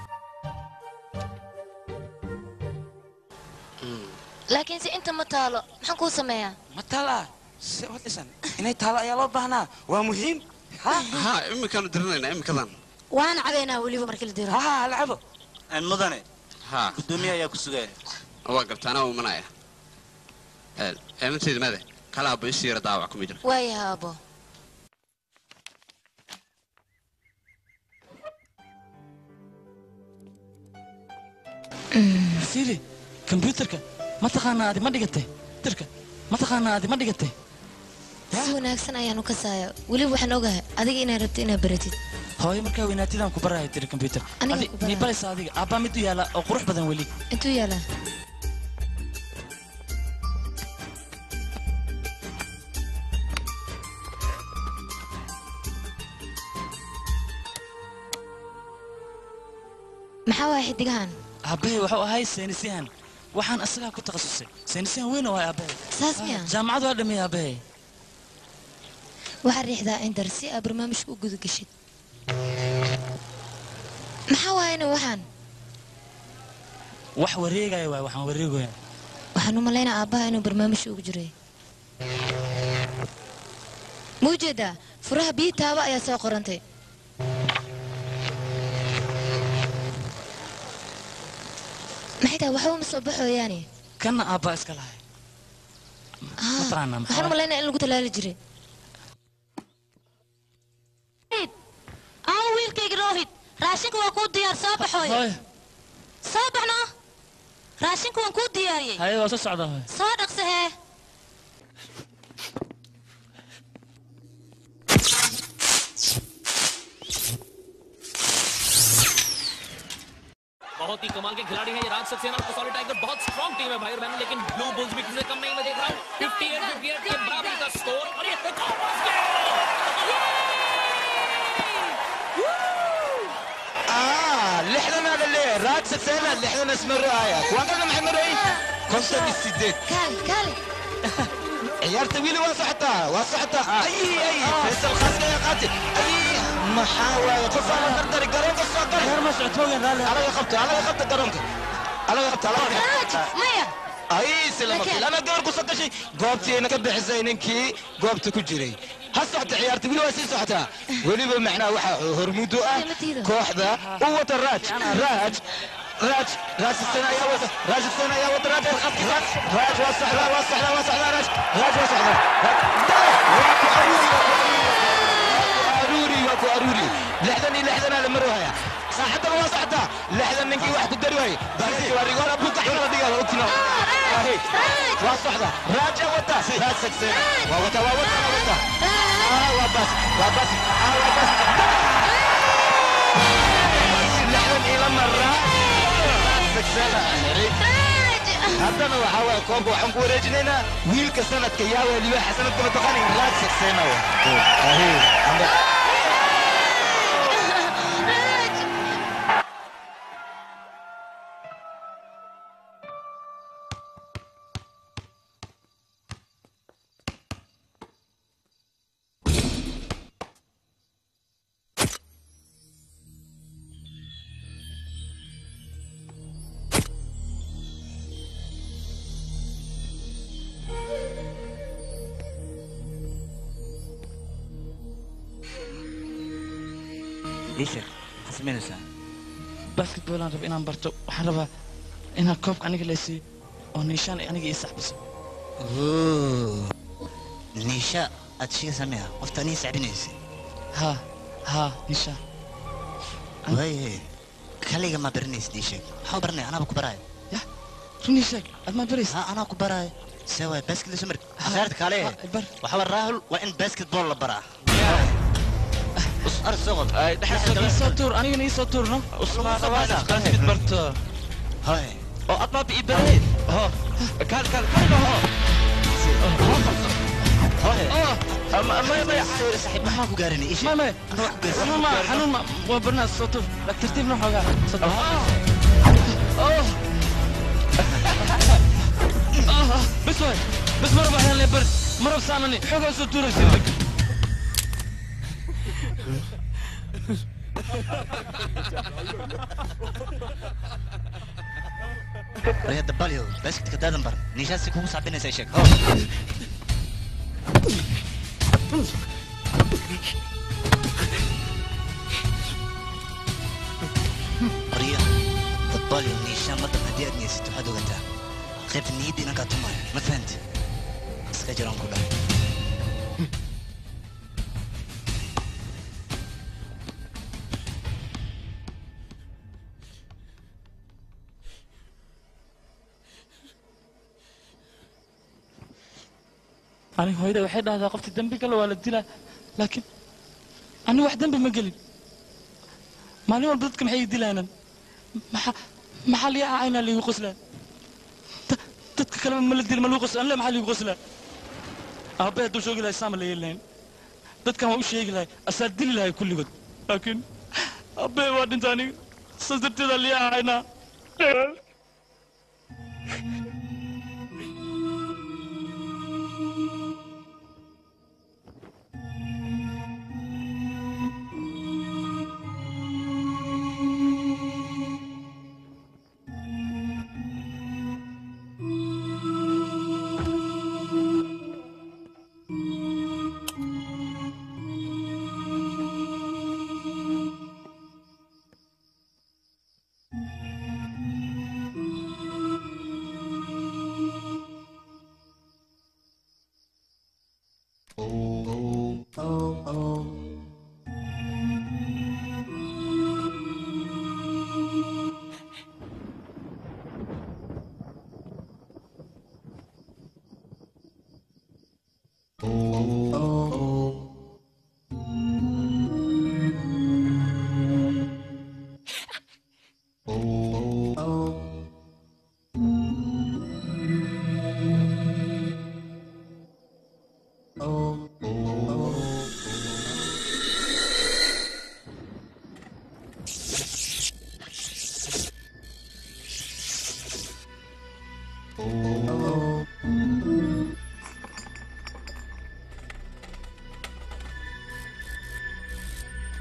laakiin se inta ma taalo maxaan kuu sameeyaa ما تلا سوات لسان إني تلا يا الله بهنا ومهم ها ها إمي كانوا درنا إمي كذا waan cadeynaa weliba markii la diro ها لعبوا mudane ها gudoomiye ayaa ku sugaya waa gartaa anaa umanaya eemanteeda made kala abo isii yara daawac kuma jira waayaha abo fiiri kombyuutarka ma taqaanaa adi ma dhigatay tirka ma taqaanaa adi ma dhigatay si wanaagsan ayaan u kasaaya weliba waxaan ogahay adiga inaad rabto inaad baratid hooyo markaa weynaatidaan ku barahay tiri kombyuutar Aniga adi ku barahay. mii baraysa adiga aabbaa mid u yaala oo qurux badan weli intuu yaalaa maxaa waaya xidigahan aabbahay wuxuu ahay saynisyahan waxaan asagaa ku takhasusay saynisyahan weyn oo ahay aabbahay saas miya jaamacad waa dhameeyey aabbahay waxaa riixdaa indar si aad barnaamijka u guda gashid maxaa waayana waxaan wax wareegaya waay waxaan wareegaya waxaan u malaynaa aabbaha inuu barnaamijka ugu jiray ma ujeedaa furaha biyi taaba ayaa soo qorantay maxay tahay waxba ma soo baxooyaani kanna aabbaa iska lahay mataqaanaa waxaan u malaynaa in lagu talaali jiray raashinka waa kuu diyaar soo baxooy هاي soo baxno raashinka waan kuu diyaariyey هاي واسا سعدة هاي soo dhaqsa hee बहुत ही कमाल के खिलाड़ी हैं ये राज सक्सेना और Kasauli tiger बहुत strong team है भाई और बहनों लेकिन ब्लू बुल्स भी किसी से कम नहीं मैं देख रहा हूँ अट्ठावन अट्ठावन के बराबरी का स्कोर और ये एक और basket آه اللي احنا هذا اللي راد سكسينا اللي احنا نسمع رواية وقلنا محمد رئيس كنت بالسديد كالي كالي عيار طويل واسعتها واسعتها اي اي فيصل خاصة يا قاتل اي محاولة قصة على قدر قرنك الصقر غير مسعود توقن غالي على يخبطه على يخبطه قرنك على يخبطه على يخبطه مية اي سلامك انا قدر قصة شيء قوبتي انا قبل حزينك قوبتي كجري هالصحت عيارتي بلو اسي صحتها وليبا معنا وحا هرمودو اه كوحدة قوة الراج راج راج راج السنة يا وسط راج السنة يا وسط راج راج راج وسع لا وسع لا وسع لا راج راج وسع لا واكو اروري واكو اروري لحظني لحظنا لمروها صاحبنا وسعتها لحظة منك واحد الدروي بس يوري ورا ابوك احنا دقيقة اوتنا اهي وصحنا راج وتا راج سكسينا ووتا ووتا ووتا اه وبس وبس اه وبس لحظة الى مرة سكسينا هذا waxaa waay koonka waxaan ku wareejinaynaa wiilka sanadka yaa weliba xasanadka ma taqaani raad saxseena ليش حسمين سان باسكت بول انا رب inaan barto waxaan rabaa inaan koobka aniga leysii oo niishaan aniga ii saxbiso نيشا أتشي سميها قفتني سعبنيسي ها ها نيشا وي خليك ما برنيس نيشا حاول برني أنا بكبراي يا شو نيشا أنا بريس ها أنا كبراي سوي باسكت سمر أخرتك عليه وحاول راهل وإن باسكت بول برا أرسغل إيسو تور أنا إيسو تور نو أسمع قوانا قاسمت برتو هاي أو أطلع بإبراهيم ها كال كال كال هاي اه ما ما ما سوري صاحب ما حاكو قارني ايش ما ما حنون ما حنون ما وبرنا الصوتور لك ترتيب نوع حاجه صدق اه اه بس وين بس مرة بحنا اللي برد مرة بسامني حاجه صوتور يصير رياض دباليو بس كده دمبر نيشاسك هو صعب الناس يشك ريا دباليو نيشان مدام هدي أدني ستو حدو قتا خيبت النيدي نقاطو ماي ما فهمت اسكاجران كلها أنا هويدا وحيد هذا قفت الدنبي قال ولا الدلا لكن أنا واحد دنبي ما قلي ما لي والبلد كم حي الدلا أنا ما ما حالي عينا اللي يغسله تتكلم من الدل ملو غسل أنا لا محلي يغسله أبي أدو شو قلا إسلام اللي يلين تتكلم وش يقلا أسدل لها كل قد لكن أبي واحد ثاني صدرت ذا اللي عينا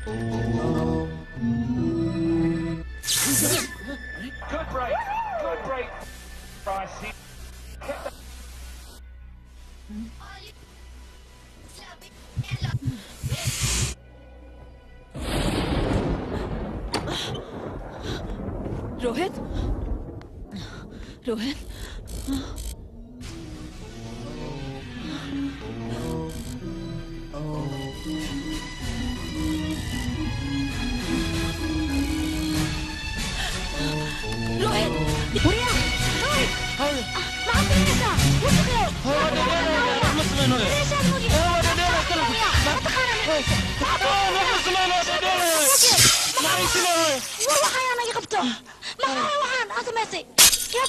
Good break. Good break. Rice. Rohit Rohit Rohit बुढ़िया रोहित माफ करिएगा वो तो गए हो मत सुनो ये हो दे दे चलो मत खाना में मत सुनो दे दे ما يسمعوا والله حيانا يغبطوا ما هو وحان هذا ماسي يب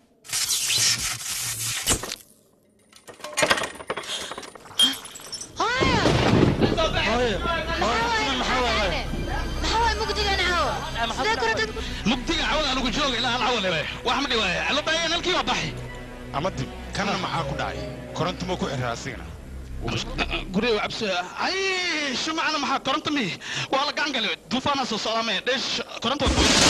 هايا هايا محاول محاول مقدق انا عاول سيدا كرة مقدق عاول انا قلت شوق الى العاول يا واحمد واي على باين الكي وبحي amadi kana maxaa ku dhacay koronto ma ku xiraasina guriga wabse ay shumacna maxaa koronto mi waa la gacan galay duufaana soo socdaamay dheesh koronto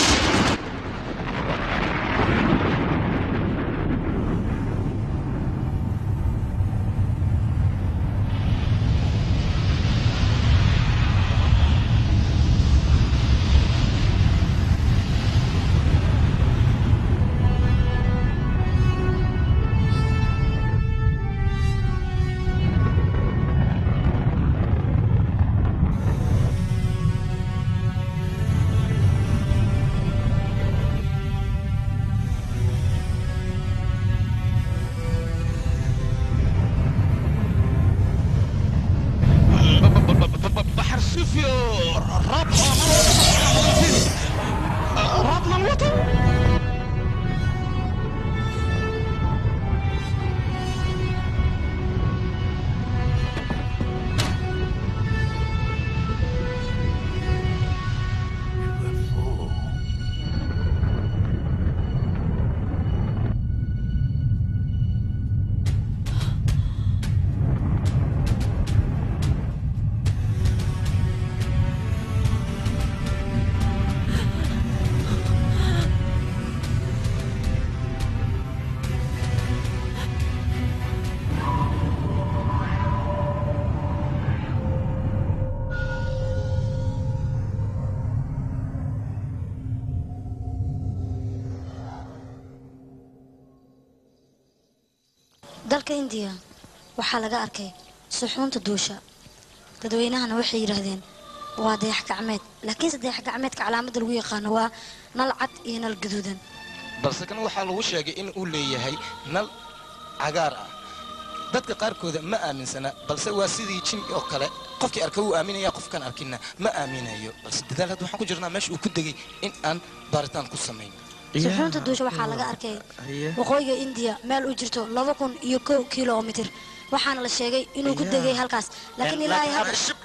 dalka India waxaa laga arkay suxuunta duusha dadweynahana waxay yiraahdeen waa dayax gacmeed laakiin dayax gacmeedka calaamada lagu yaqaan waa nal cad iyo nal gaduudan balse kan waxaa lagu sheegay in uu leeyahay nal cagaar ah dadka qaarkood ma aaminsana balse waa sidii jin oo kale qofkii arka uu aaminaya qofkan arkina ma aaminayo balse dadaal hadda waxaan ku jirnaa meesha uu ku dagay in aan baaritaan ku sameyn suxuunta duusha waxaa laga arkay waqooyiga India meel u jirto laba kun iyo kow kiiloomitir waxaana la sheegay inuu ku dagay halkaas laakiin ilaa ay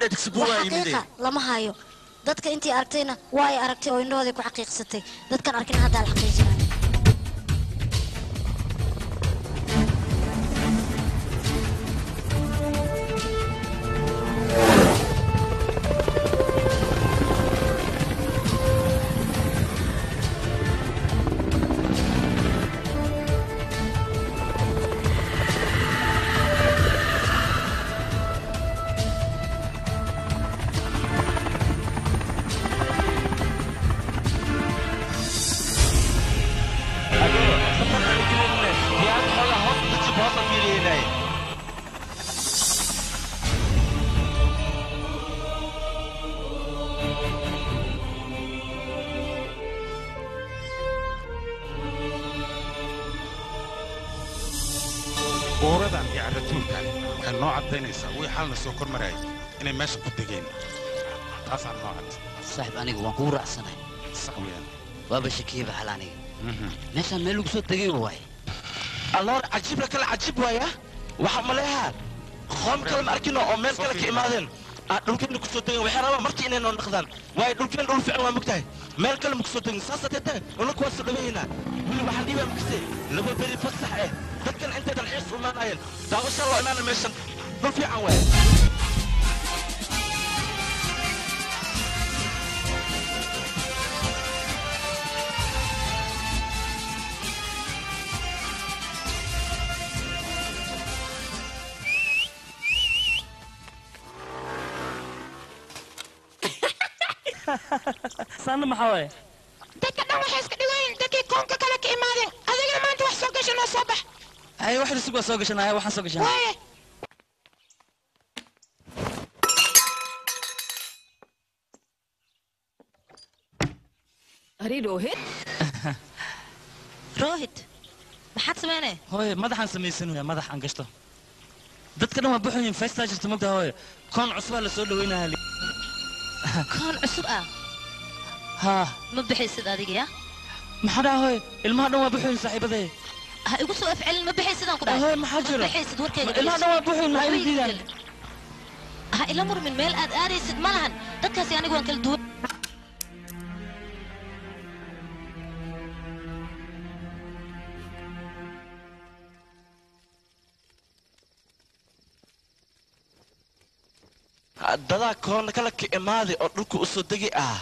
hadda lama hayo dadka intii aragtayna waa ay aragtay oo indhahooda ku xaqiiqsatay dadkan arkin hadda la xaqiijinayo buuradan iyo carratuulkan waxay noo caddaynaysaa wii xalna soo kor marayay inay meesha ku degeen taasaan noo cad saaxiib anigu waan kugu raacsanahay sax weeyaan waaba shakiiba xal aniga meeshaan meel lagu soo degay waay alloor cajiibka kale cajiib waaya waxaa maleehaa qoom kale ma arkino oo meel kale ka imaadeen dhulkeena kusoo degen waxay rabaan markii inay noo dhaqdaan waayo dhulkeen dhul fiican waa mogtahay meel kale ma kusoo degen saasa teete unaku waa soo dhawaynaa wili waxaan dhiibaa makase laba beri fasax eh dadkan intay dalxiis u imaanayeen daawasha loo imaana meeshan dhul fiican waay saanna maxaa waaye dadka dhan waxay iska dhigayin dadkii koonka kale ka imaadeen adigana maanta wax soo gashan oo soo bax ay wax isig waa soo gashanaya waxaan soo gashanaya waaye Ari Rohit? Rohit, maxaad sameynay? hooye madaxaan samaysanaya madax aan gashto dadka dhan waa buuxoyin feestaa jirta mogta hooye koon cusubaa la soo dhaweynayaa koon cusub ah haa ma bixaysid adiga ya maxaa dhaha hooye ilmaha dhan waa buuxoyin saaxiibadee ha igu soo afcelin ma bixaysidaan ku dhahay hooye maxaa jiro ma bixaysid warkayga ilmaha dhan waa buuxoyin maxay ila diidaan ha ila murmin meel aad aadaysid ma lahan dadkaasi anigu waan kala duwan dadaa koona kala ka imaaday oo dhulka u soo degi ah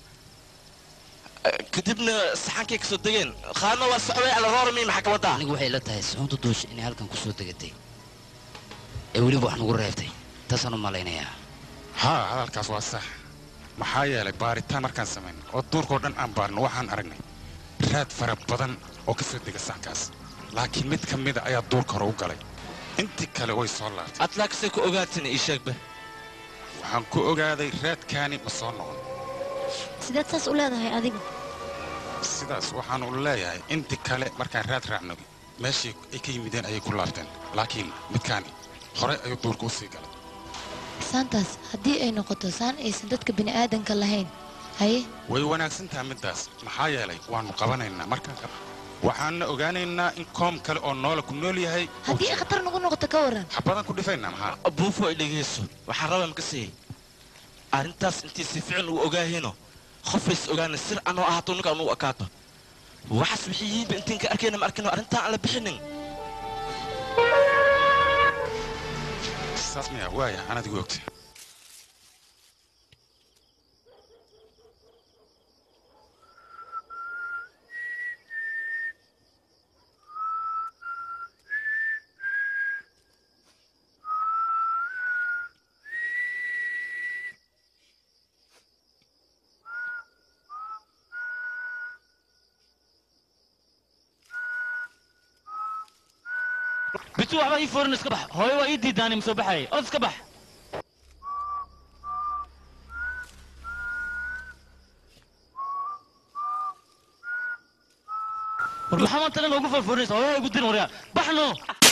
kadibna saxankay ka soo degeen qaarna waa socday alaroorami maxaa ka wadaa anigu waxay la tahay suxuunta duusha inay halkan ku soo degatay ee weliba wax nagu reebtay taasaan u malaynayaa haa hadalkaas waa sax maxaa yeelay baaritaan markaan samayn oo duurkao dhan aan baarno waxaan aragnay raad fara badan oo ka soo dega saxkaas laakiin mid ka mida ayaa duurka hore u galay intii kale way soo laabtay adlaakasay ku ogaatin ii sheegba waxaan ku ogaaday raadkaani ma soo noqon sideed saas u leedahay adigu sidaas waxaan u leeyahay intii kale markaan raad raacno meeshii ay ka yimideen ayay ku laabteen laakiin midkaani horey ayuu duurka u sii galay saantaas haddii ay noqoto saan aysan dadka bini'aadanka lahayn haye way wanaagsan tahay middaas maxaa yeelay waannu qabanaynaa markaan qab waxaanna ogaanaynaa in koom kale oo noola ku nool yahay haddii ay khatar nagu noqoto ka waran xabadan ku dhifaynaa maxaa buufo ay dhegayso waxaan rabaa maka siiyey arrintaas intii si fiican uu ogaahino qofays ogaana sir anoo ahaato ninka anugu akaato waxaas wixii yihiinba intiin ka arkayna ma arkino arrintaan aan la bixinin saas miyaa waaya aan adigu ogtay bitu waxba ii foorin iska bax hooyo waa ii diidaani ma soo baxayay od iska bax war maxaa maanta dhan ugu foorfoorinaysa hooyaha igu dirin waryaa baxno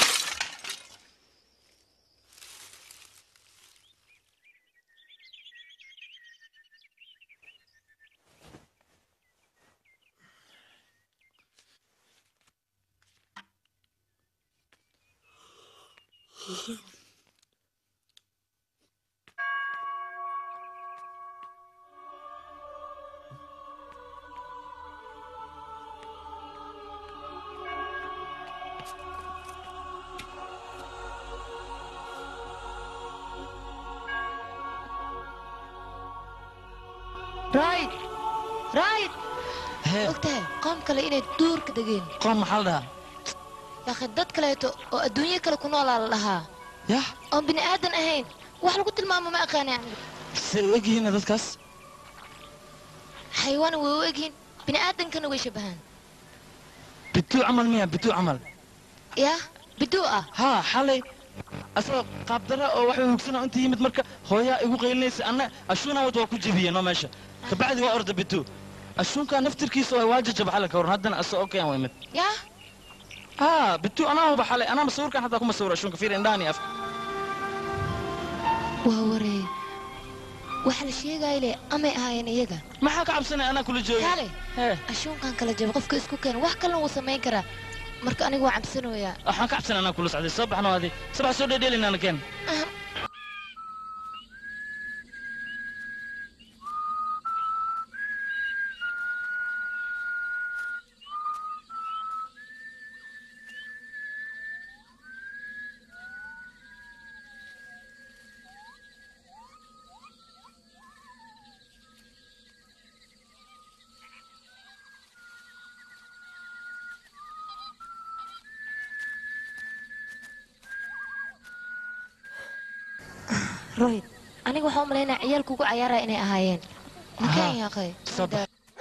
رايد رايد ogtahay qoom kale inay duurka degeen qoom maxaa la dhahaa laakiin dad kaleeto oo adduunyo kale ku noolaa la dhahaa yah oon bini aadan ahayn wax lagu tilmaamo ma aqaani aniga say u egyihiina dadkaas xayawaana way u egyihiin bini aadankana way shabahaan bituu camal miya bituu camal yah biduu ah haa xalay asagoo qaabdara oo waxa hugsanoo inta yimid marka hooyaa igu qaylinaysa anna ashuuna wad waa ku jebiyeen oo meesha kabacdi waa orda bituu ashuunkaa naftirkiisa waa waajajaba xalay ka waran haddana asoo okayaan waa imid yah ها بتو انا هو بحالي انا مصور كان حتى كم مصور شو كثير انداني اف وهوري وحل شيء قايله امي هاين ايغا ما حاك عبسني انا كل جوي كالي اشون كان كلا جاب قفك اسكو كان wax kale uu sameyn kara marka anigu waa cabsanooya waxaan ka cabsanaa anaa kula socday sabaxna waadi sabax soo dheedeelina ana keen رويد aniga waxaan u maleynayaa ciyaalku ugu cayaaraya inay ahaayeen مكان يا أخي صبح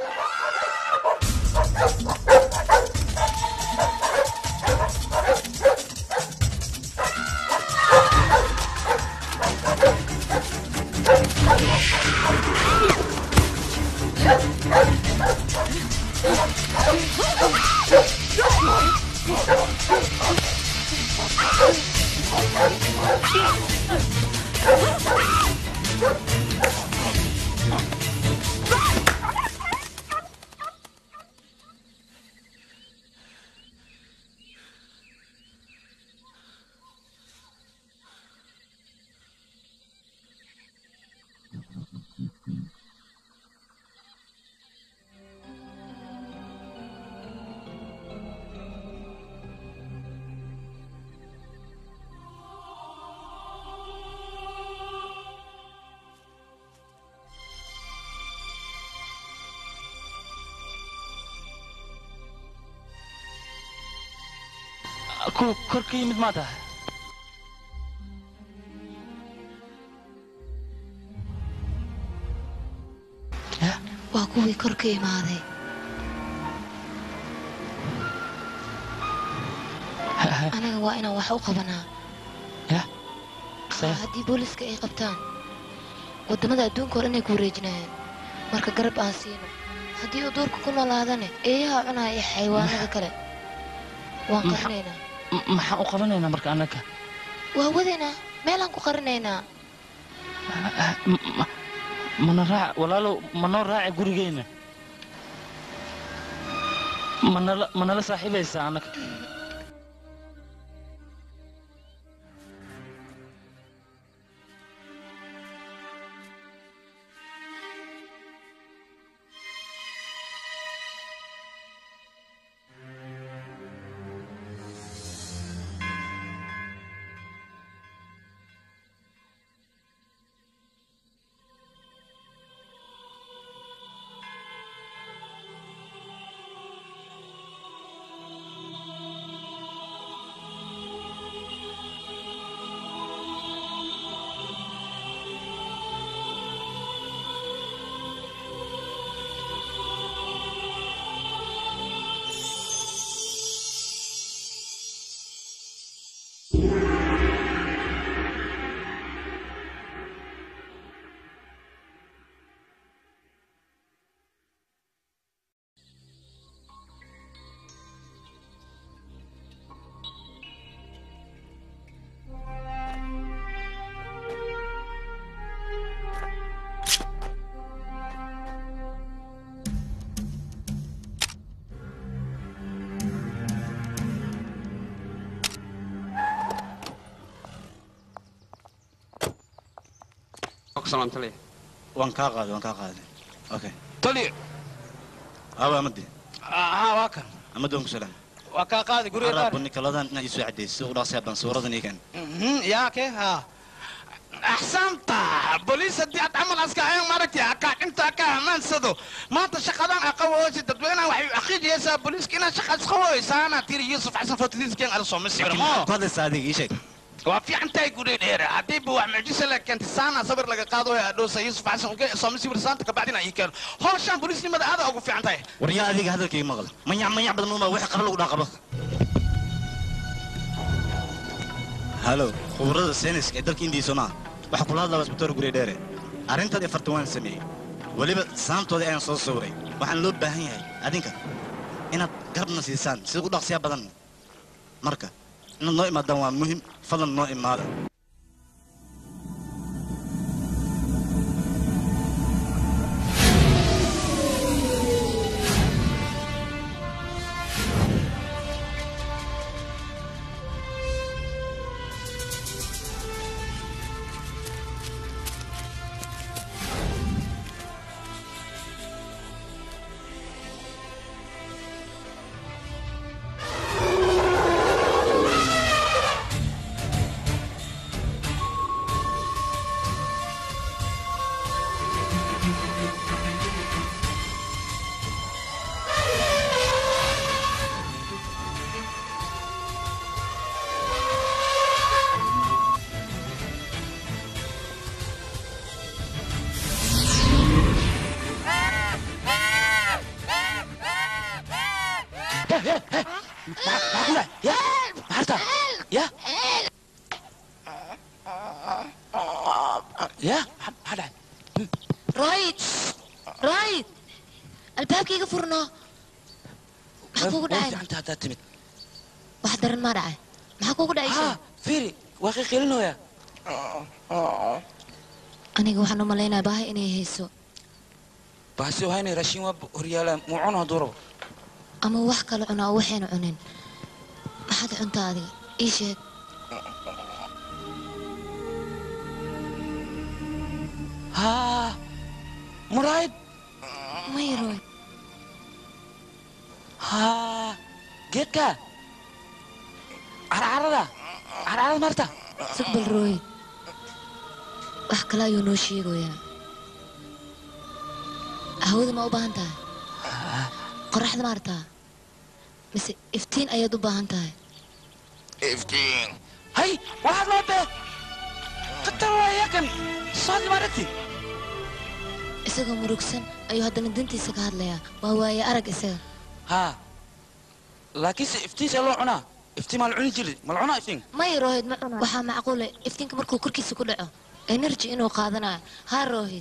ku kor ka yimid ma tahay waa kuwii kor ka imaaday anaga waa inaan wax u qabanaa haddii booliska ay qabtaan waddamada adduunka oo dhan ay ku wareejinayaan marka garab aan siino haddii uu duurka ku noolaadane eeyaha cunaya iyo xayawaanada kale waan qarinaynaa maxaan u qabanaynaa marka annaga waa wadaynaa meelaan ku qarinaynaa mana raac walaalow manoo raaci gurigeenna manala manala saaxiibaysaa annaga سلام تلي وان كا قاعد وان كا قاعد اوكي تلي ها امدي ها واكن امدهم سلام وكا قاعد غوري قرب بني كلادان نا يسو عدي سو راسي بان صورتني كان يا كي ها احسنت بوليس دي اتعمل اسكاين مارك يا كا انت كا مان سدو ما انت شقدان اقوى تدوينا وحي اخيد يا سا بوليس كنا شقد خوي سانا تيري يوسف حسن فتليس كان على صومس هذا صادق ايش وفي عن تاي قولي دير عدي بوا معجزة لكن تسانا صبر لك قادو يا دوسا يوسف حسن وكي صومسي برسانتك بعدين ايكال هو شان بوليس لماذا هذا اقول في عن تاي وريا هذيك هذا كي مغل من يعمل يعبد النوم وحي قبل ودا قبل هالو خبرة سينس كدلك اندي سونا waxa kula hadlaa isbitaal guri dheere arinta ay fartuwan sameeyay waliba saantooda ay soo sawray waxaan loo baahan yahay adinka inaad garabna siisaan si ugu dhaqsiya badan marka in noo imaadaan waa muhiim fadlan noo imaada رايد الباب كي يقفرنا حكوا داعي انت هذا تمت وحضر ما داعي ما حكوا داعي ها فيري واخي خيلنا يا أنا waxaan u maleynayaa baahi inay hayso baasi waxay raashin waa horyaala mu cuno duro ama wax kale cunaa waxayna cunin maxaad cuntaa adiga ii sheeg ha muraid mayroy ha geedka carcarada carcarada marta saqbal roy wax kale ayuu noo sheegayaa hawada ma u baahan tahay qoraxda ma artaa mise iftiin ayaad u baahan tahay iftiin hay waxaad loo bee qatar waaya kan soo maragti isagoo murugsan ayuu haddana dantiisa ka hadlayaa waa waaye arag isaga ها لكن افتيش الله عنا افتي مال عين جلي مال عنا افتين ما يروهد ما عنا وحا معقولة افتين كمركو كركيس كدعو انرجي انو قادنا ها روهد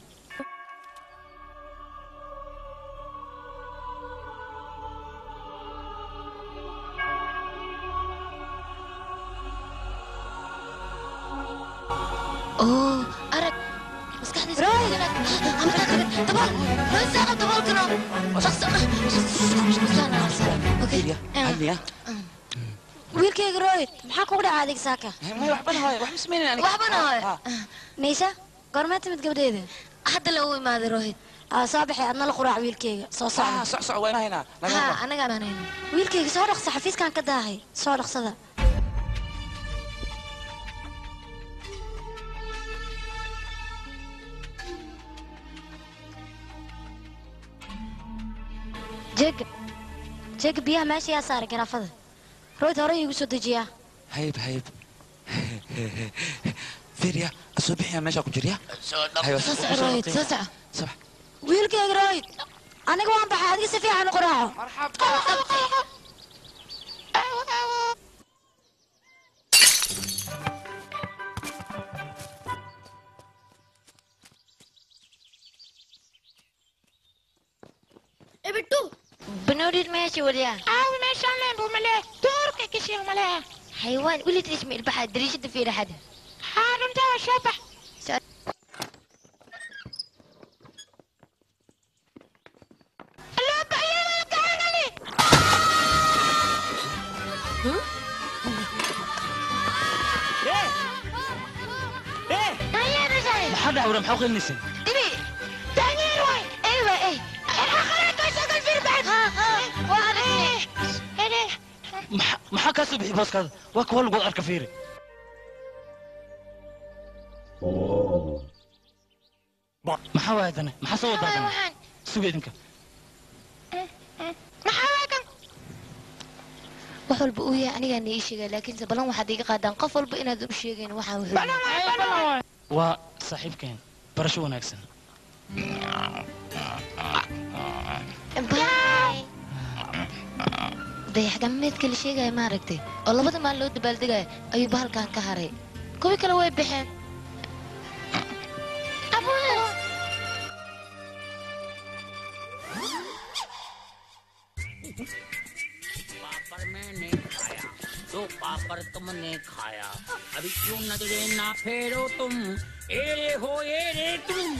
اوه ارك مسكحني روهد طبال روهد ساقة طبال كنا شخص اوكي هنيا wiilkayga royd maxaa kugu dhacaa adig saaka ma waxban hooy wax mismeeyeen aniga waxban hooy niisha goorma timid gabdheeda hadda la u imaaday royd aa soo baxay adna la quraac wiilkayga soo socda soc soc wayna hayna ha anaga aan hayna wiilkayga soo dhaqsa xafiiskan ka daahay soo dhaqsada jeg jeg biyaha meesha yaa saaray garaafada رويد هوري يقصد دجيا هيب هيب فيريا الصبح يا ماشي اكو جريا ايوه سسع رويد سسع صبح ويلك يا رويد انا قوام بحادي سفيع عن قراعه مرحبا ايه بتو بنوري ماشي ولا اه ماشي انا بومله دورك كشي ملا حيوان قولي تسمع البحر دريش في رحد حارم ده شبح لا بقى كان لي ايه ايه يا رجال ما حد عورم حوق النسن دبي تاني وين ايوه ايه انا خليت اشغل في البيت ها ها وانا ايه maxaa kaa soo bixi booskaada waa kuwa lagu arka fiiri maxaa waaya dane maxaa soo wadaa dane suga idinka wax walba uu yahay anigaa na ii sheegay laakiinse balan waxaad iiga qaadaan qof walba inaad u sheegayn waxaan wuxuu waa saaxiibkeen barasho wanaagsan dayax gacmeedka la sheegaya ma aragtay oo labada maal loo dabaaldegaya ayuu bahalkan ka haray kuwii kale way baxeen पापड़ मैंने खाया तो पापड़ तुमने खाया अभी क्यों नजरें ना फेरो तुम एरे हो एरे तुम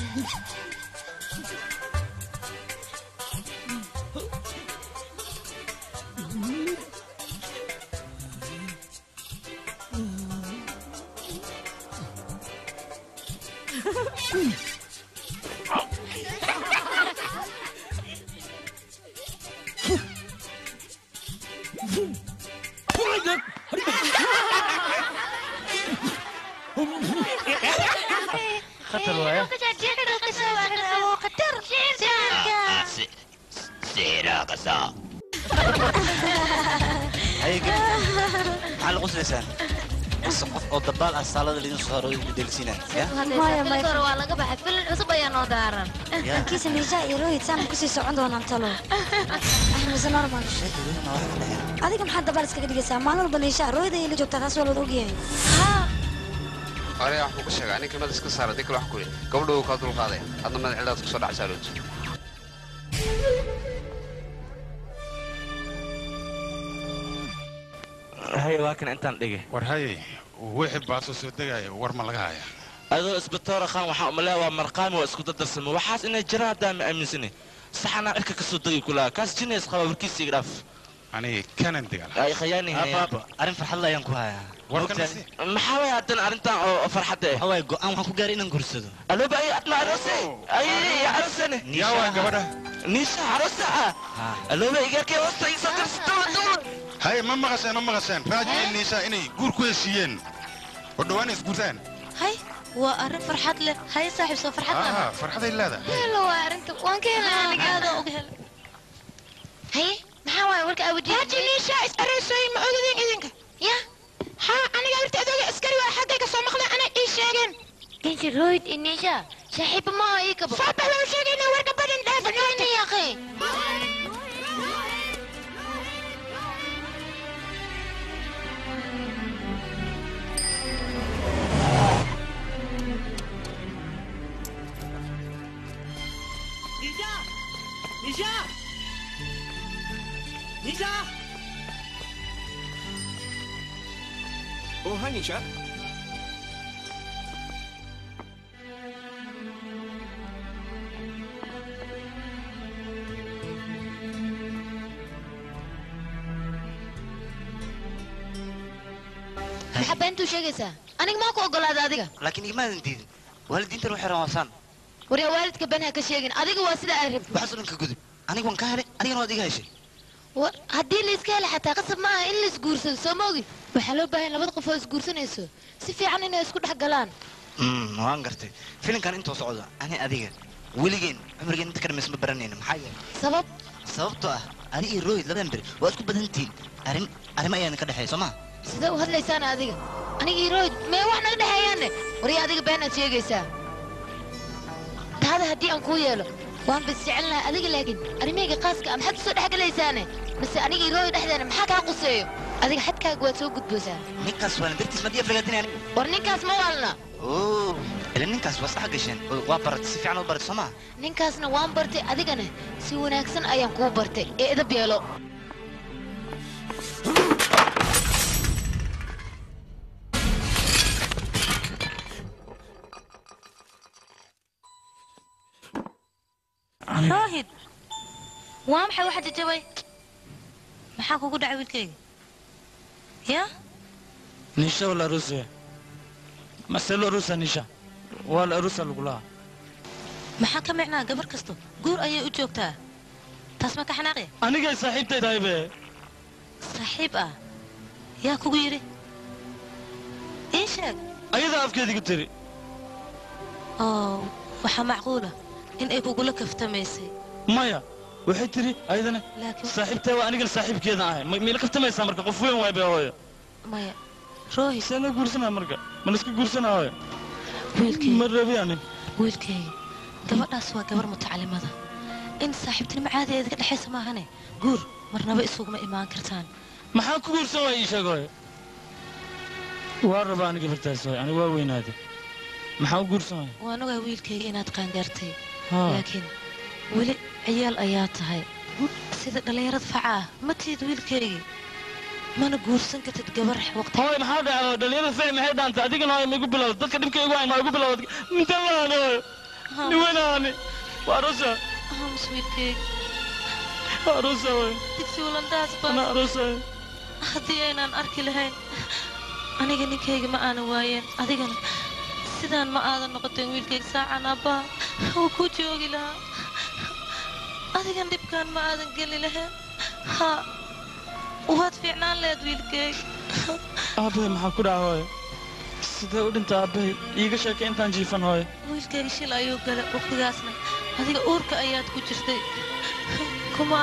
خطر وايا سيرا قصا هاي على الغسل لسان السقف او الضبال الصاله اللي نصهر ودلسينا يا مايا مايا waa laga baxay fil cusub ayaa noo daaran kiisa miisha iyo rohid saan ku sii socon doonaan talo ahna normal adiga maxaad dabaal iskaga dhigaysaa maalin walba niisha rohid ay la joogtaa taas waa loo ogyahay أري أحمد كشجع أنا كلمة إسكت صار ديك الواحد كله قبله كادو القاضي هذا ما العلاج كسر عشرة haye waa kan intaan dhigay war haye wixii baasoo soo degaya war ma laga haya adoo isbitoora khaan waxaan umaleeya waa marqaami waa isku dardarsamo waxaas inay jiraan haddaan ma aaminsani saxanaa cirka ka soo degi kulaa kaas jinays qaba warkiisa iga dhaaf aniga kanan degala ay khayaanihaya arrin farxad la ayaan ku hayaa maxaa way haddana arrintan oo farxadda eh haway go'aan waxaan ku gaaray inaan guursado alooba ay adna arose ay arosane yaa waa gabadha niisha arosa alooba igarkay hoosta iga soo darsato dowla haye ma maqasheen ma maqasheen raajicin niisha inay guur ku heshiiyeen oo dhawaan isguurtaan hay waa arrin farxad leh hay saaxiib soo farxad leh ah farxaday leedahay helo waa arrinta waan ka helay aniga aad og hel hay maxaa waay warka awdi raji niisha is aroosay ma ogadeen idinka ya ha aniga horta adoga askari waa xaggay ka soo maqlay ana ii sheegeen inta royd inisha saaxiib ma ii kabo soo baxay u sheegayna warka badan dhaafnaa ya akhi Nisha Nisha Oh, hi, Nisha. maxaa beentuu sheegaysaa aniga maa ku ogolaada adiga laakiin igmaadan diidin waalidiintan u xiran waasaan waryaa waalidka been ha ka sheegin adiga waa sida aad rabtid waxaas dhan ka gudub aniga waan ka helay adigana waad iga heshay haddii la iska hela xataa qasab ma aha in la isguursado soo ma ogi waxaa loo baahan labada qof oo isguursanayso si fiican inay isku dhex galaan waan gartay filinkan intoo socda ani adiga weligeen cumrigeen inta kadhamaysa ma baranayna maxaa yeelay sabab sababtoo ah ani iyo rohid labadan beri waa isku badantihiin arrin arrimo ayaana ka dhexeeya soo maa sidee u hadlaysaana adiga aniga iyo rohid mee wax naga dhexeeyaane waryaa adiga beenaad sheegaysaa taada haddii aan kuu yeelo waan bas jecel lahaa adiga laakiin arrimahayga qaaska ah maxaad usoo dhex galaysaane mise aniga iyo rohid dhexdeena maxaa kaa quseeyo adiga xadkaaga waad soo gudboosaa ninkaas waana dartiis madiya aflagaadin aniga war ninkaas ma waalna oo ila ninkaas waa sax gasheen waa baratay si fiican u baratay soo maa ninkaasna waan bartay adigana si wanaagsan ayaan kuu bartay ee idab yeelo rohid waa maxay waxa jajabay maxaa kugu dhacay wiilkayga ya nisha wala arusa mase lo arusa nisha wala arusa lugulaha maxaa ka micnaa gabar kasto guur ayay u joogtaa taas ma ka xanaaqi anigay saaxiibtay tahay be saaxiib ah yaa kugu yidhi ii sheeg ayadaa afkeediga tiri oo waxaa macquula in ay kugula kaftamaysay maya waxay tiri ayadana saaxiibtay waa aniga saaxiibkeeda ahay miila kaftamaysaa marka qof weyn waay be hooyo maya rohi see loo guursanaa marka ma la iska guursanaa hooyo wiilkayga ma rabi anin wiilkayga gabadhaas waa gabar mutacalimada in saaxiibtinimo caadi eeda ka dhexaysa maahane guur marnaba isuguma imaan kartaan maxaa ku guursan waaya ii sheeg hooyo waa rabaa aniga fartaas hooyo aniga waa weynaade maxaa u guursan waaya waan ogaa wiilkayga inaad qaangaartay laakiin weli ciyaal ayaa tahay sida dhallinyarad faca ah ma tiid wiilkaygii mana guursan kartid gabar waqti hooy maxaa dhacdo dhallinyarada faci maxay dhaantay adigana hooy ma igu bilowd dadka dhibka igu hayn ma igu bilowd minta laani hooyo niwanaani waa arosa hamus wiilkayga waa arosa hooy digsi walandaas ana baa arosa haddii aynaan arki lahayn aniga ninkayga ma aanan waayeen adigana sidaan ma aadan noqoteen wiilkayga saacan abbaa wuu ku joogi lahaa adigan dhibkaan ma aadan geli lahayn ha waad fiicnaan lahayd wiilkayga aabbahay maxaa ku dhaca hooyo sidee u dhinta aabbahay iiga sheekay intaan jiifan hooyo wiilkayga shil ayuu galay waqtigaasna adiga uurka ayaad ku jirtay kuma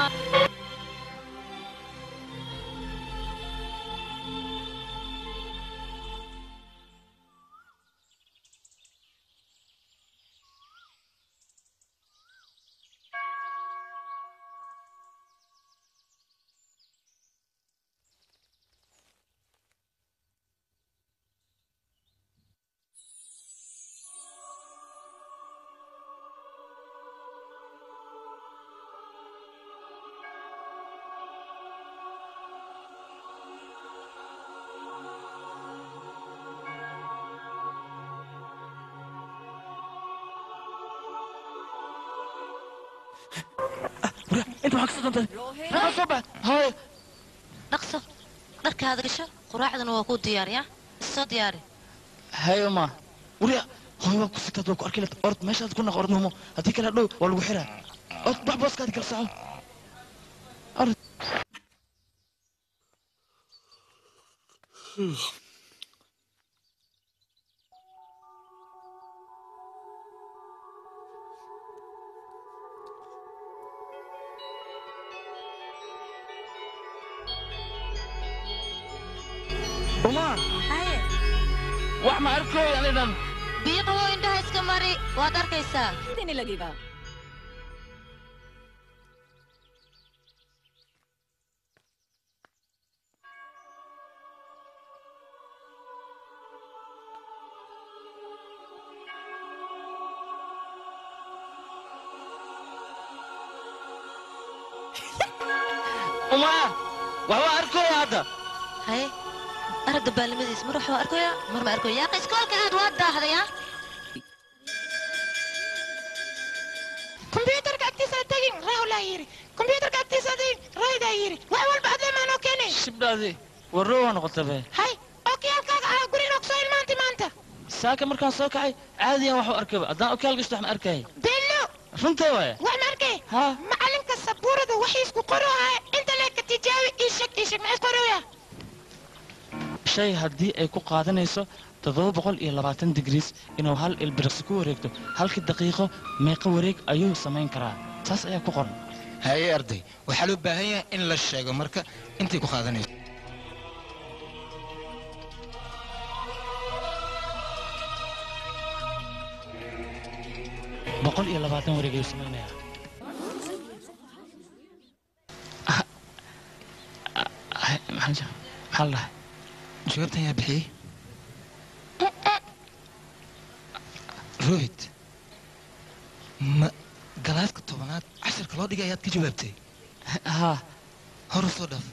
انت معك صوت انت صبح هاي dhaqso dharkaada gasho quraacdana waa kuu diyaariyaa soo diyaari هاي ما وريا هو ku sitad ku arkay ord meeshaad ku naqorno mo hadii kala dhow waa lagu xiraa ord bax booskaad kala saco ord Uma haye wax ma arkoy anidan biiqo indhaha iska mari waad arkaysaa देने लगेगा Uma wax waa arkoy hada haye aragga baalimadiis mar waxaa arkoya mar ma arkoya yaa iskoolka aad waa daahdayaa كمبيوتر قاعد تسدين راهو لا يري كمبيوتر قاعد تسدين رايدا يري وأول بعد ما أنا كني shibdaadi warrowa noqotay هاي أوكي أوكي أنا أقولي لك سؤال ما أنت ما أنت saaka markaan soo kacay caadiyan wax u arkay adaan okaal gashto wax ma arkay بيلو runtii waay وين أركي ها معلمك السبورة ده وحيس كقروها أنت لك تجاوي إيشك إيشك ما يقروها shay haddii ay ku qaadanayso toddoba boqol iyo labaatan degrees inuu hal ilbiriqsi ku wareegto halkii daqiiqo meeqa wareeg ayuu samayn karaa taas ayaa ku qoran haye arday waxaa loo baahan yahay in la sheego marka intay ku qaadanayso boqol iyo labaatan wareeg ayuu samaynayaa maxaa maxaa la dhahay jawaabtan yaa bixiyey rohit ma galaadka tobanaad casharka loo dhigay ayaad ka jawaabtay haa hore soo dhaaf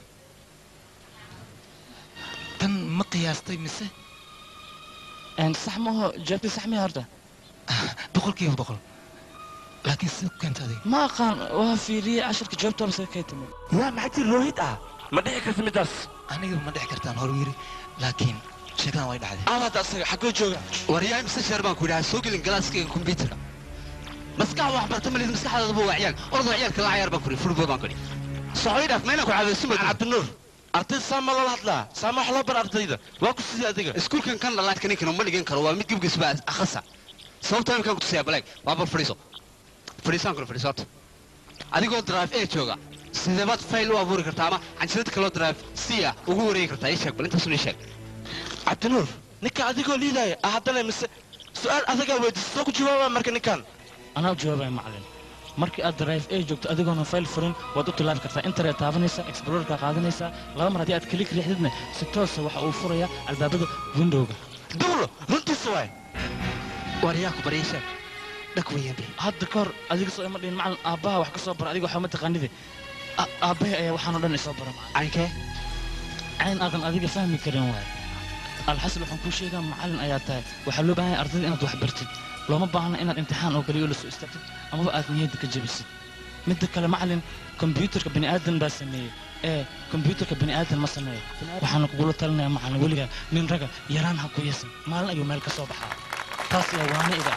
tan ma qiyaastay mise sax maaho jawaabtii sax miya horta boqolkiiba boqol laakiin sida ku keenta adiga ma aqaan waa fiiriyey casharka jawaabta mise kay timid yaa maxaa tir rohit ah ma dhici karta midaas aniga ma dhici kartaan hor yiri laakiin sheekadan way dhacday aad asaga xagoo jooga waryahay mise sheer baan ku yidhaha soo gelin galaaskayga kombyuutarka maskax wax barta malid maskaxdaadaba waa ciyaal ordo ciyaalka la cayaar baan ku yidhi furbood baan ku yidhi socoy dhaaf meelaan ku caadayso ma cabdinuur arday saama loola hadlaa saama wax loo bara ardayda waa ku sidii adiga iskuulkan kan lalaadka ninkan ma dhigan karo waa mid gebgiisba akhasa sababta imkaan ku tusiyaa baleeg waa bal fadhiiso fadhiisaan kule fadhiiso horta adigoo drive ee jooga sideebaad fayl u abuuri kartaa ama canjirada kaloo drive c ah ugu wareegi kartaa ii sheeg bal intaasun ii sheeg cabdinuur ninka adigoo liidaya ah haddana mise su-aal adagaa weydiisa soo ku jawaabaa marka ninkan anaa u jawaabaya macalin markii aad drive a joogto adigoona fayl furin waad u tilaabi kartaa internet taabanaysaa explorerka qaadanaysaa laba mar haddii aad kalik riixdidna si toosa waxa uu furayaa albaabada windowga dawlo runtiisa waay waryaa ku barya sheeg dhak weeyaan be hadda ka hor adiga soo ima dhihin macalin aabbaha wax ka soo bara adiga waxba ma taqaanide aabbahay ayaa waxaanoo dhan isoo bara caynkee cayn aadan adiga fahmi karin waay alxasil waxaan kuu sheegaa macalin ayaa tahay waxaa loo baahan yahay ardayda inaad wax bartid looma baahna inaad imtixaan oo kaliya la soo istaagtid amaba aad niyadda ka jabisid midda kale macalin kombiyuutarka bini aadan baa sameeyey ee kombiyuutarka bini aadan ma sameeyo waxaana kugula talinayaa macalin weligaa nin raga yaraan ha ku yasin maalin ayuu meel ka soo baxaa taas ayaa waana iga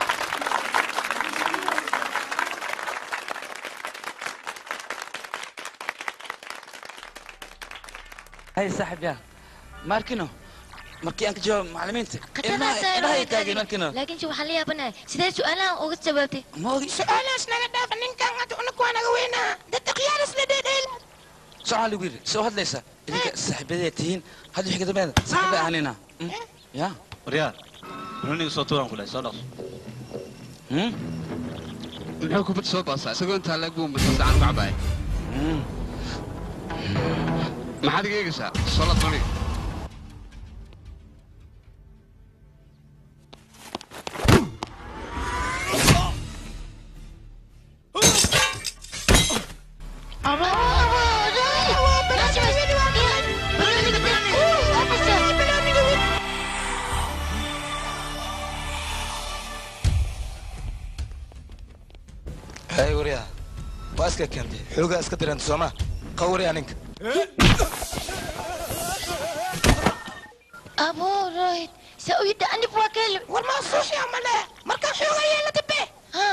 هاي صاحب يا ماركينو markii aan ka jawaab macallimiinta ilaahay taagay markino laakiin si waxa la yaabanahay sidee su'aalaha uga jawaabtay su'aalahaas naga dhaaf ninkan hadda unaku waa naga weynaa dadda khiyaaras la dheedheel socon lagu yiri soo hadlaysa idinka saaxiibadee tihiin hadda wixii ka dambeeyay saaxiiba ahanina ya waryaa runniga soo tuuran ku leeyahay soo dhaqso hmm muxuu ku bad soo baasaa isagoo intaa lagu masaacad ku cabaay maxaad iga eegaysaa solad maniga waa iska keentay xoogaa iska diranta sooma qawari aninka abo rohit sa u yidda anib waa keel war ma suuxi amale markaa xoogaa yeela dabe ha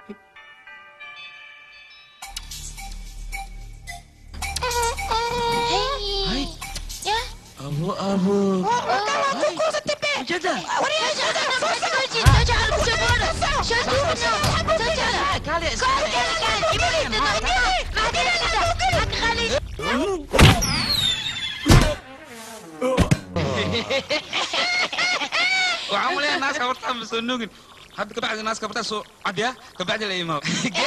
hey ya abo abo جدا وريا جدا فوزي تجعل بجبانة شدونا تجعل كالي وعمل ايه الناس كبرتها مسنوقين حد كبعد الناس كبرتها سو عديا كبعد الايماء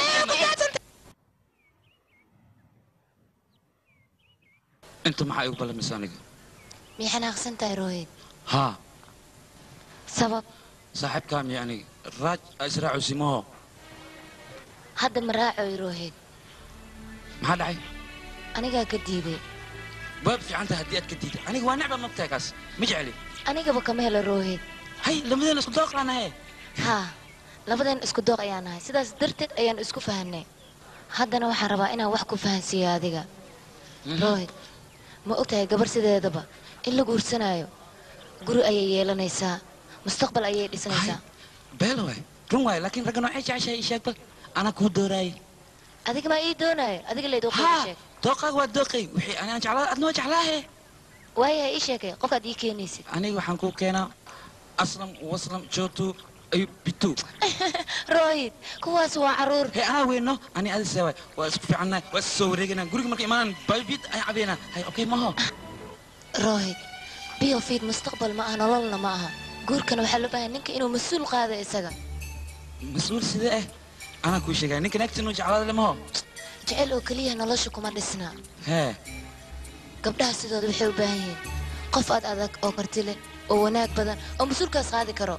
انتم معي قبل مسانق ميحنا أغسنت رويد ها سبب صاحب كام يعني الراج أسرع وسموه هذا مراعي يروهيد ما داعي أنا قا كديدي باب في عندها هديات كديدة أنا هو نعبة نبتاكاس مجعلي أنا قا بكمل الروهيد هاي لمدين اسكو دوق لنا هاي ها لمدين اسكو دوق أيانا هاي سيداس درتد أيان اسكو فهني هذا أنا وحن ربا إنا وحكو فهن سياديقا روهيد ما قلتها قبر سيدة دبا إلا قرسنايو قرو أي يلانيسا مستقبل أي ديسانيسا بيلوي رون واي لكن رجعنا عيش عيش عيش يقبل أنا كود دوراي أديك ما إيه دوناي أديك اللي دوقي ها دوقك ودوقي وحي أنا جعلها أدنو جعلها واي إيش يا كي قف أديك كنيسي أنا وحنكو كنا أسلم وصلم جوتو أي بيتو رويد كواس وعرور هي أنا وينه أنا أدي سوي وأسكت في عنا وأسوريجنا قولك مركي إيمان بايبيت أي عبينا هاي أوكي ما هو رويد بيو فيد مستقبل معها نولنا معها guurkana waxaa loo baahan ninka inuu mas-uul qaado isaga mas-uul sidee ah anaa kuu sheegaya ninkan agtiinu jeclaada lamaho jecel oo keliya nolosha kuma dhisna hee gabdhaha sidooda waxay u baahan yihiin qof aad adag oo karti leh oo wanaag badan oo mas-uulkaas qaadi karo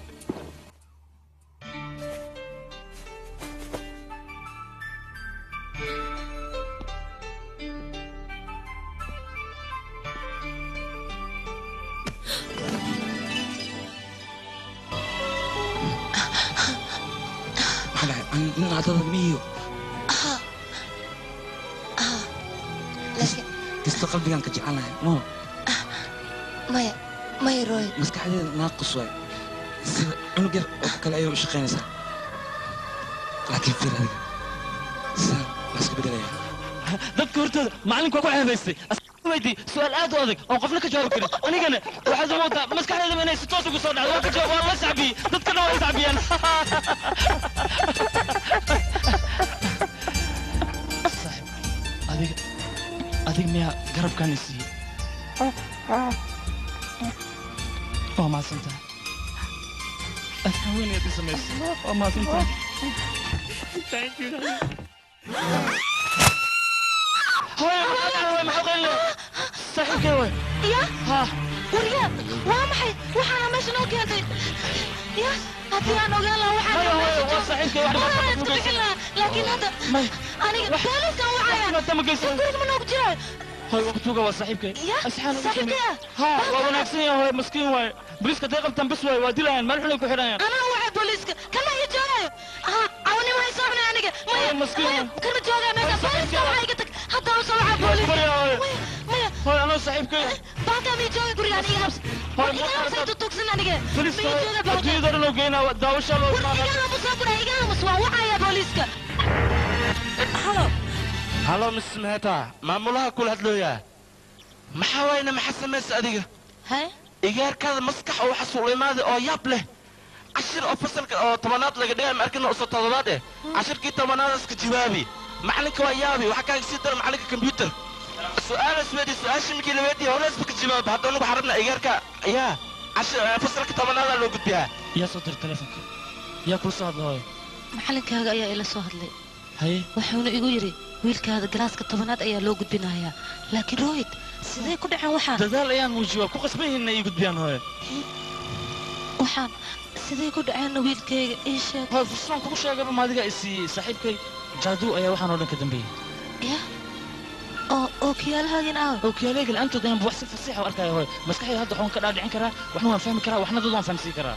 من عدد ميو اه اه لكن كستو قلبي كان كجعلنا مو مايا مايا روي مسك حديد ناقص واي عنقر كل ايام شقينسا لكن في هذا سان بس بدل dadka hortooda macalinku waa ku xeebaystay weydii su'aal aad u adag oo qofna ka jawaabi karin anigana waxaad moodaa maskaxdeeda inay si toos ugu soo dhacdo waa ka jawaab waa la sacbiyey dadkana waa sacbiyeen saaxib adiga adiga miyaa garabkaan isiiyey waa mahadsantahay afhaweeneed i samaysay waa mahadsantahay thank you هاي هاي محقن له صحيح كوي يا ها وريا وامحي وحنا مش نوكيتي يا هاتي انا وقال وحنا هاي صحيح كوي لكن هذا انا ثالث وعيا ما تم قيس قولك من وقتي هاي وقتوك وصحيح كوي اسحان صحيح ها وناكسين هاي مسكين واي بوليسك دقل تنبس واي وادلان ما نحن كحران انا وعي بوليسك كما يجاي ها عوني ما يسامحني انا ما مسكين كلمة جوجا ما بوليسك وعي قلت حتى وصل على بوليس هاي انا صاحب كي باقي مي جوجا قولي انا يابس هاي انا سيد توكسن انا بوليس اكيد انا لو جينا داوش الله ما انا مصابنا انا مصوا وعي يا بوليسك هلو هلو مس مهتا maamulaha kula hadlooya maxaa wayna maxaa sameysay adiga hay igaarkaada maskax oo waxa suulimaada oo yaab leh cashir oo fasalka oo tobanaad laga dhigay markii oo toddobaad eh cashirkii tobanaad iska jawaabi macalinka waa yaabi waxa kaaga sii dar macalinka computer su'aal isweydi su'aashii markii la weydiiyay hore isba ka jawaab hadda anigu xarabna igaarka yaa cashir fasalka tobanaad loo gudbiyaa yaa soo dir telefonka yaa kula soo hadlay macalinkaaga ayaa ila soo hadlay haye wuxuuna igu yiri wiilkaada galaaska tobanaad ayaa loo gudbinayaa laakiin rohit sidee ku dhaceen waxaan dadaal ayaan muujiyaa ku qasban yihiin inay gudbiyaan hooyo waxaan sidee ku dhaceen wiilkayga ii sheeg hooyo fusaan kugu sheegaba maadiga isiiyey saaxiibkay jaadu ayaa waxaan oo dhan ka dambeeyey ya oo ookiyaalahaagin aaw ookiyaalahayga la-aantood ayaan wax si fasiixa u arkaya hooyo maskaxdayda hadda waxaan ka dhaadhicin karaa waxna waan fahmi karaa waxna dad waan fahamsiin karaa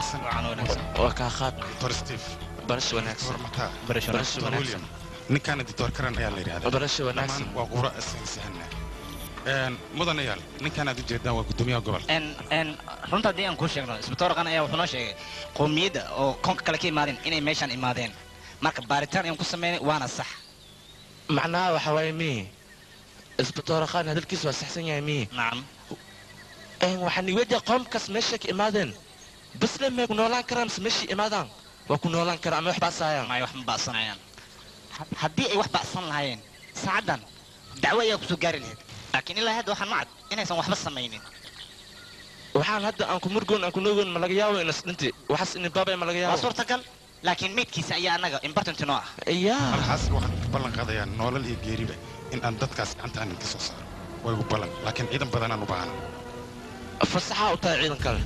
wanaagsan waa kaa qaad doctor steve barasho wanaagsan warmataa barasho wanaagsan william ninkaana doctor karan ayaa la yidhahdaa barasho wanaagsan waa qura saynisahana mudanayaal ninkaan aad u jeedaan waa gudoomiyaha gobolka runta haddii aan kuu sheegno isbitaal qan ayaa wuxuu noo sheegay qowmiyadda oo koonka kale ka imaadeen inay meeshaan imaadeen marka baaritaan ayaan ku sameynay waana sax macnaha waxa waaye mi isbitaal qan hadalkiisu waa saxsan yahay mi nacam waxaan iweydiya qoomkaas meesha ka imaadeen basle may ku noolaan karaan mise meeshii imaadaan waa ku noolaan karaan ama wax baasaayaan may wax ma baasanayaan haddii ay wax baasan lahaayeen saacaddan dacwo ayaa kusoo gaari lahayd laakiin ilaa hadda waxaan macad inaysan waxba samaynin waxaan hadda aan ku murgoon aan ku noogoon ma laga yaabo inas dhinti waxaas in baabay ma laga yaabo waa suurtagal laakiin meydkiisa ayaa annaga important noo ah yaa halkaas waxaan ku ballan qaadayaa noolal iyo geeriba in aan dadkaas gacanta aan ka soo saaro waa igu ballan laakiin ciidan badanaan u baahana fasaxa u tahay ciidan kale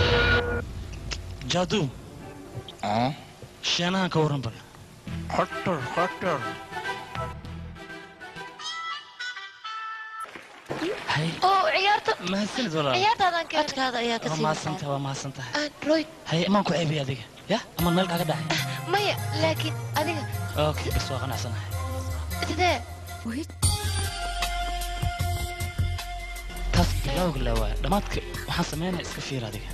jaadu sheenahan ka warran bal hortor hortor oo ciyaarta mahadsanid walaal ciyaartaadan ka adkaada ayaa ka waa sii mahadsantahay waa mahadsantahay royd haye amaan ku ceebiyay adiga ya amaan meel kaaga dhacay maya laakiin adiga okay bas waa qanacsanahay sidee taas bilowga la waa dhammaadka waxaan sameynaya iska fiir adiga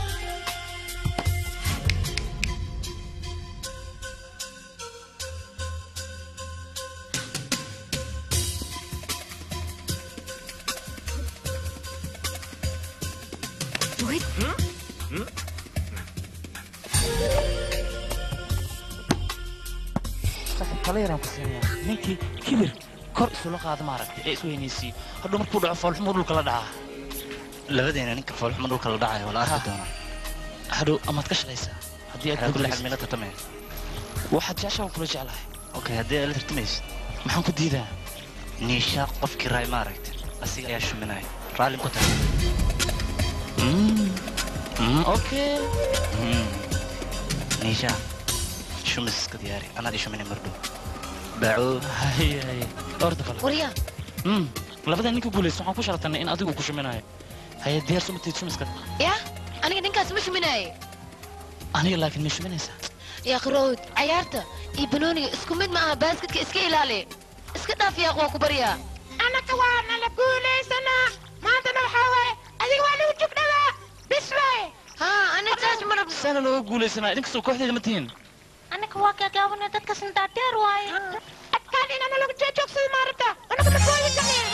tala yaraan ku siinayaa ninkii kibir kor isula qaada maaragtay ee isweynaysiiyo hadhow markuu dhaco foolxumo dhulka la dhacaa labadeena ninka foolxumo dhulka la dhacayo wala arki doonaa hadhow amaad ka shalaysaa haddii aad kula xilmila tartameen waxaad jeceshaan kula jeclahay okay haddii aad la tartamaysid maxaan ku diidaa niishaa qofkii raay maaragtay asiga ayaa shuminaya raallin ku tahay okay niishaa shumis iska diyaari anaad ii shuminay mardhow baaco haye haye orda kale waryaa labada ninka guulaysta waxaan ku sharatanay in adigu ku shuminayo haye diyaar sumatiid shumiska ya aniga ninkaas ma shuminaaye aniga laakiin ma shuminaysaa yaa royd ciyaarta iyo banooniga isku mid ma aha baaskadka iska ilaali iska dhaaf yaaq waa ku baryaa anaka waa nala guulaysanaa maantana waxaa waaye adiga waa lagu jugdhadaa bis waaye haa aniga taas ma rabno saana looga guulaysanaa idinkastoo kooxdeeda ma tihiin anaka waa gaagaabana dadka sintaateer waaye adkaan inana lagu joogsada maarata anaka ma kooyi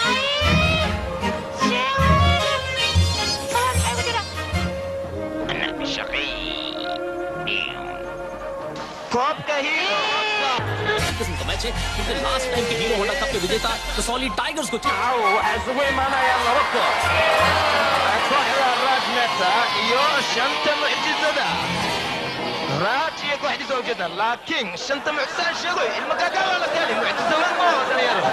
कोपका hero किस्म का match है क्योंकि last time के Hero Honda cup के विजेता कसौली टाइगर्स को आओ اسوي معنا يلا ركض كوحدة راجنتا يو شنطة معجزة راج يا كوحدة زوجة لكن شنطة معجزة شغوي المكاكا ولا كالي معجزة وين ما هو يلا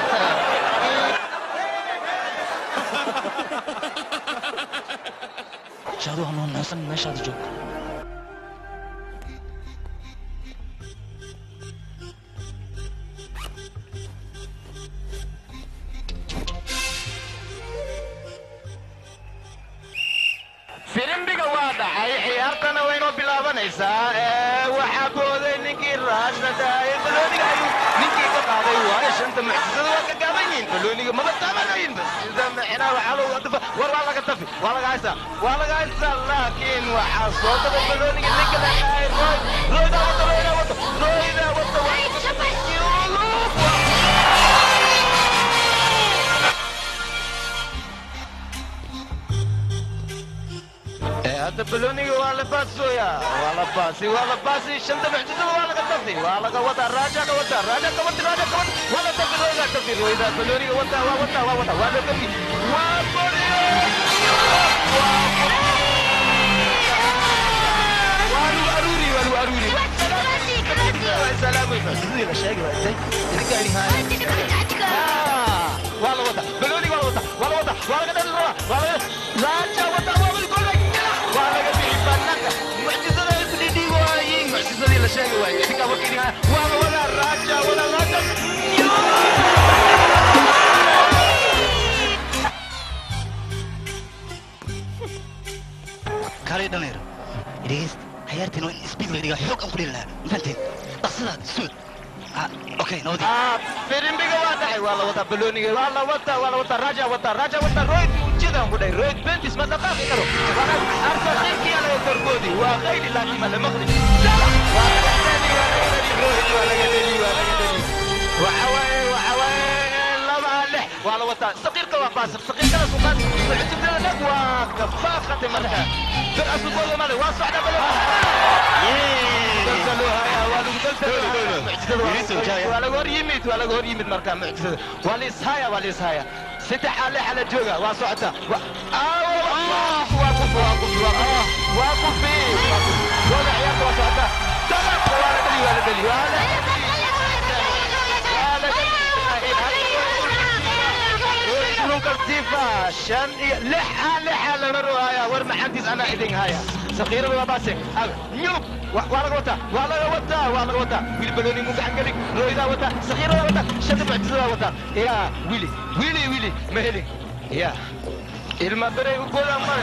شادو هنون نحسن ما شادو جوك firimbiga waa dhacay ciyaartana waynoo bilaabanaysaa waxaa booday ninkii raasnadaayay balooniga ayuu ninkii ka qaaday waayo shanta mucjisada waa ka gaaban yihiin balooniga maba taabanayin bas sida micnaa waxaa loo wadafa war waa laga tafi waa laga haysaa waa laga haysaa laakiin waxaa soo dabay balooniga ninka leeyahay roy roydaa wata roydaa wata roydaa wata هذا بلوني ولا باسويا ولا باسي ولا باسي شنطة معجزة ولا قطفي ولا قوتا راجع قوتا راجع قوتا راجع قوتا ولا تفي ولا تفي وإذا بلوني قوتا وقوتا وقوتا ولا تفي وابوري وارو أروري وارو أروري سلام عليكم شاقي ازاي رجع لي هاي ولا وطا بلوني ولا وطا ولا وطا ولا قدر ولا راجع وطا ولا كل ولا قدر يبنك معجزة البلدي واي معجزة اللي شاقي واي ديك وكيني ولا ولا راجع ولا راجع كاري دنير إديس عيارتي وين سبيد غير حوق أم كلنا فهمتين تصلت سود اوكي نودي اه فيلم بيجا وادا والله وتا بلوني والله وتا والله وتا راجا وتا راجا وتا رويد جدا ودا رويد بنت اسمها دقاق يقرو وانا ارسل خيركي على تربودي وغير لكن ما المغرب لا ولا قدني ولا قدني رويد ولا قدني ولا قدني وعواي وعواي لا مالح والله وتا صغير كوا باسر صغير كلا سوقات عندنا لك وكفاخه مرحبا فرقه سوق مالي واسع على بلد دلدلوها يا والد دلدلوها ولا غور يميت ولا غور يميت مركا معجزة وليس هايا وليس هايا ستة حالي على جوجا واسعتا آه واقف واقف واقف واقف فيه ولا عيال واسعتا تمام ولا دلي ولا دلي ولا نوكر تيفا شن لحة لحة لمروا هيا ورمى حديث أنا إيدين هيا صغيرة ولا باسك نيوب ولا وتا ولا وتا ولا وتا ويلي بلوني مو عن قلك رويدا وتا صغيرة وتا شد بعجزة وتا يا ويلي ويلي ويلي مهلي يا المدري يقول أمر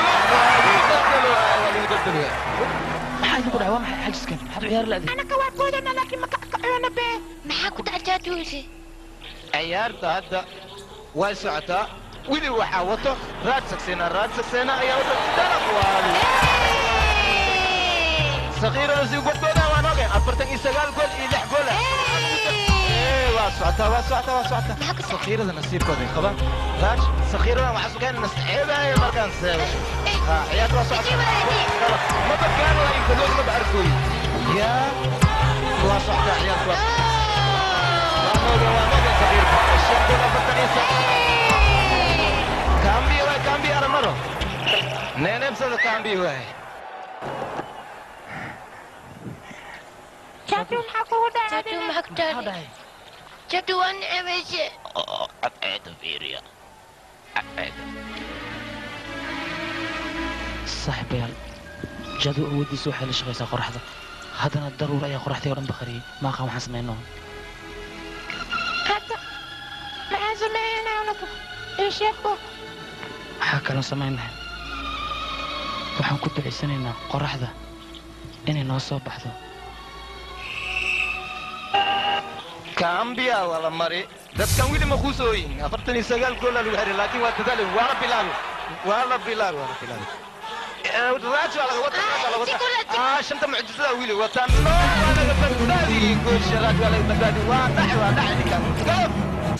maxaa idinku dhahay waa maxay xajiskan maxaad ciyaar la-day أنا كواكودنا لكن ما كعيونا به maxaa ku dhacjaatuuse ciyaarta hadda way socotaa wili waxaa wato raad sagseena raad sagseena ayaa wato dalaq waali sakiirada si godkooda waan ogeen afartan iyo sagaal gool iyo lix goola waa socotaa waa socotaa waa socotaa sakiirada nasiibkooda ay qabaan raaj sakiirada waxaa sugeen nasceebaaya markaan seego ha ciyaarta waa socotaa ma badgaano ay galood ma baarkooy yaa waa socotaa ciyaarta waa waa mogeen sakiirka shan gool afartan iyo sagaal cambio vai cambiar mano nenem se lo cambio vai جاتو محكو دا جاتو محكو دا جاتو وان عمشي أبعد فيريا أبعد saaxiibayaal jadu awooddiisa waxay la shaqaysaa qoraxda haddana daruur ayaa qoraxdii oo dhan bakhariyey maaqa waxaan samayno حتى ما زمينا ونبو ايش يبو waxaa kaloo samaynahay waxaan ku ducaysanaynaa qoraxda inay noo soo baxdo cambia wala mari dadkan wili ma khusooyin afartan iyo sagaal gool lagu xiray laakiin waa dadaal wala bilaal wala bilaal wala bilaal راجع على وطن على وطن آه شنت معجزة ويلي وطن لا ولا بدادي يقول شراج ولا بدادي واضح واضح اللي كان قف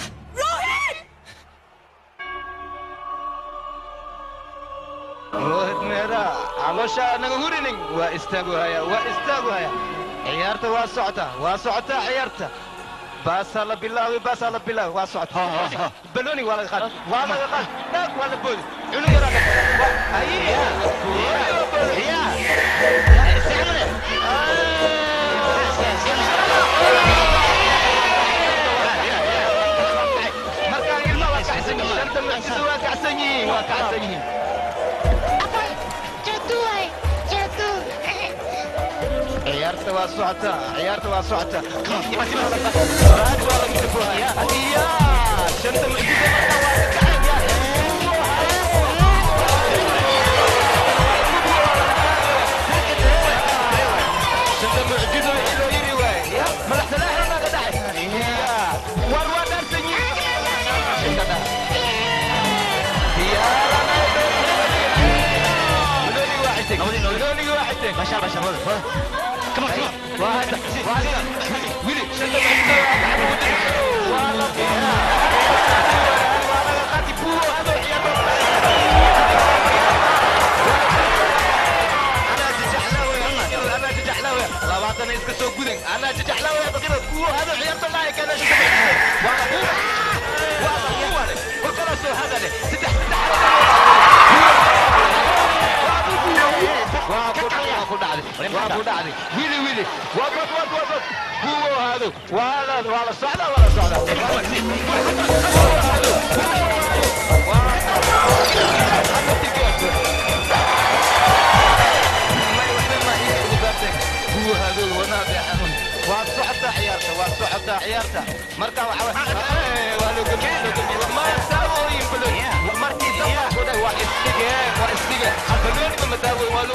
روحت ميرا علوشا أنا غورينين واستاغو هيا واستاغو هيا عيارته واسعته واسعته عيارته باس الله بالله باس الله بالله واسعته بلوني ولا غاد ولا غاد ناك ولا بول علو يراك هيا هيا سامر مركان يلما وكعسني انت معجز وكعسني وكعسني عيارته واسعته عيارته واسعته راج ولا كتفوها يا يا شنت معجزة شنت معجزة إلو يري واي ملح سلاح ما قدعي يا وروا درسني يا ملوني واحدك ملوني واحدك ما شاء الله ما شاء الله كمان كمان واحد واحد ويلي شنو والله والله قاتي بو هذا عيال انا جحلاوي انا جحلاوي الله بعطني اسك سو غدن انا جحلاوي بقينا بو هذا عيال الله كان شو والله والله والله وكل سو هذا له ستح ستح وابو دعدي ويلي ويلي وقف وقف وقف هو هذا ولا ولا صعدة ولا صعدة هو هذا ونابع وصعدة عيارته وصعدة عيارته مركا وحوي ولا قبل ما سووا يقولون مركي سووا كذا واحد واسدقه واسدقه خلوني ما مداوي والو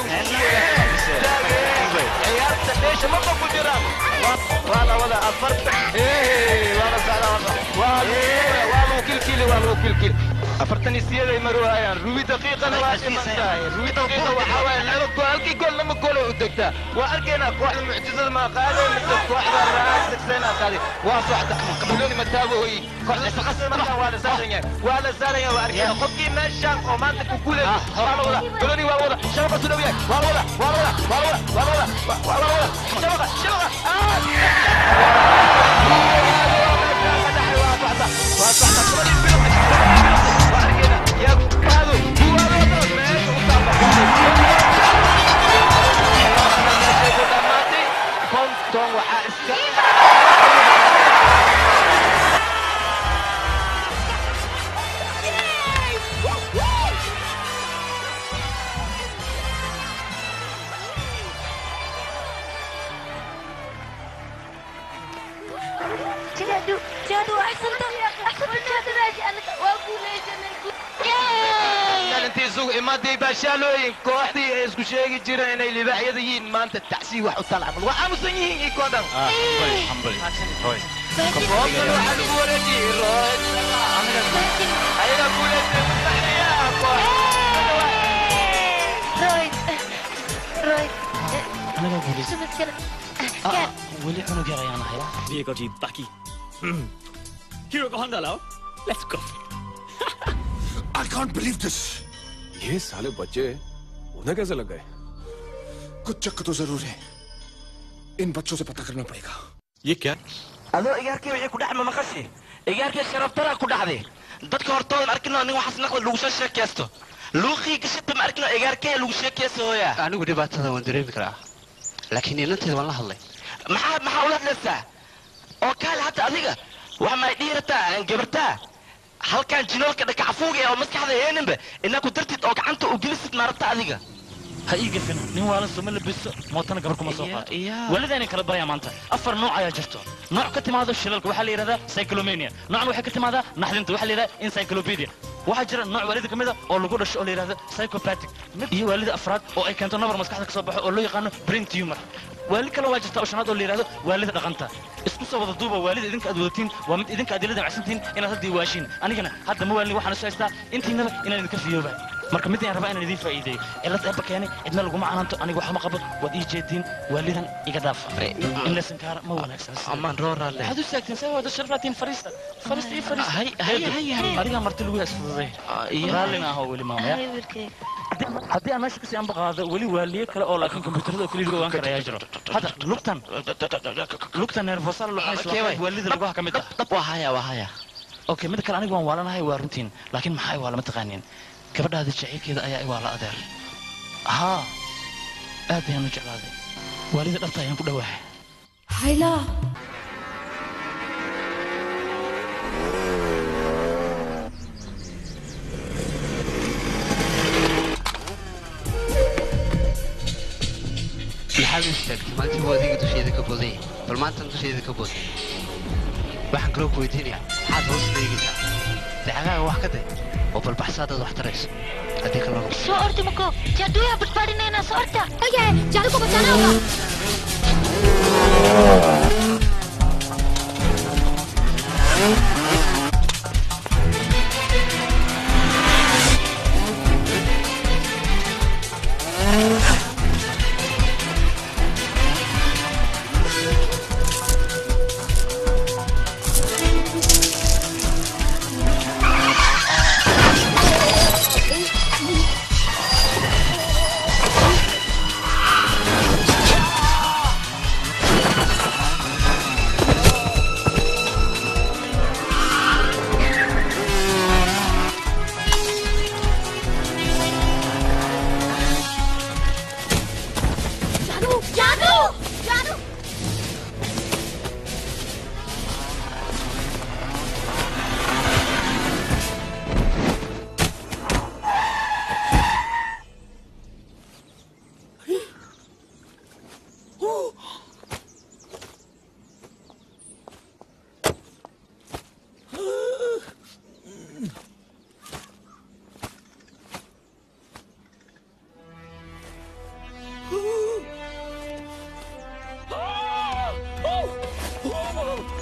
عيالك ليش ما بقوا جيران وانا ولا افرت ايه وانا زعلان والله والله كل كيلو والله كل كيلو أفرتني سيادة مروها روي دقيقة نواشي من داي روي دقيقة وحاول لما قولك قول لما قولوا ودكتا وأركينا قوح المعجزة ما قالوا مثل قوح الراس سكسينا قالي واصوح قبلوني متابو هي قوح لسقص مرة ولا زاريا ولا زاريا وأركينا خبكي ماشان قومانتك وكولة ولا ولا قولوني ولا ولا شبكة سلوية ولا ولا ولا ولا ولا ولا ولا ولا شبكة شبكة جادو جادو أحسنت أحسنت جادو راجع لك وأقول ليش أنا انتي سوق إمادي باشالوين كوحدي اسكو شيء جيران إني اللي بعيدين ما أنت التعسي واحد طلع من وعم سنين يكون اه حنبلي روي كفوق لو حد بورجي روي أنا أقول لك يا روي روي أنا بقول شو مشكلة آه ولي عنق يا ريان هيا Diego G Taki Hero को हंडा लाओ Let's go I can't believe this. ये साले बच्चे उन्हें कैसे लग गए? कुछ चक्कर तो जरूर है। इन बच्चों से पता करना पड़ेगा। ये क्या? أنا إيجارك ويا كده عم مخشي إيجارك الشرف ترى كده عادي دتك هرتون أركنا أنا واحد ناخذ لوشة شكيستو لوخي كشت ما أركنا إيجارك لوشة كيسو يا أنا قدي بات هذا وندري فكرة لكن أنت والله الله ما ما حاولت لسه أوكال حتى أذيك وما يديرتا جبرتا هل كان جنولك دك عفوق أو مسك هذا ينبه إنك قدرت أو عنده وجلست مرتا أذيك هايجي فينا نيو على السمل بس موتنا قبركم الصوفات ولذا كلا بريا مانتا أفر نوع يا جرتو نوع كتم هذا الشلال وحال يرى سايكلومينيا نوع وحال كتم هذا نحن انت وحال يرى انسايكلوبيديا واحد جرى نوع والد كمذا أو لقول الشغل يرى سايكوباتيك هي والد أفراد أو أي كانت نظر مسكحتك صباح أو له يقانو برين تيومر والد كلا واجهت أو شناد اللي يرى والد دقنتا اسكو وضع دوبا والد إذنك أدولتين ومن إذنك أدلة عسنتين إن هذا ديواشين أنا كنا هذا مو اللي واحد سويستا أنت هنا إن اللي كفيه بعد marka mid aan rabaa inaan idin faa'iideeyo ilaa abba keenay idna lagu macaanto aniga waxa ma qabo wad ii jeedin walidan iga daaf in la sankaar ma wanaagsan amaan roorale hadu saagtin say wada sharfatin fariista fariista ii fariista hay hay hay adiga marti lagu yaasfuday raalina ah wali maama ya haddii aan meesha kasii anba qaado weli waaliye kale oo laakiin kombiyuutarada keliya waan karayaa jiro hadda lugtan lugtan nervosal waxay walida lagu ha kamid ah dab waa haya waa haya okay mid kale aniga waan waalanahay waa runtiin laakiin maxay waa lama taqaanin gabadhaada jacaylkeeda ayaa i waa la adeer haa aad ayaan u jeclaaday waalida dhabta ayaan ku dhawaahay hayla maxaad u sheegtay maanta waa adiga dusheeda ka boodaya bal maantan dusheeda ka bood waxaan kaloo ku weydiinayaa maxaad hoos leegaysaa dacagaaga wax ka day oo bal baxsaadaad wax tarayso haddii kaloo soo ordi mako jaaduyaa badbaadinayna soo orda oye jaadu ku badbaadinaa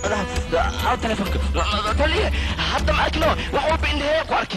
على تليفونك تلي حتى معك نو وحول بإن هيك واركي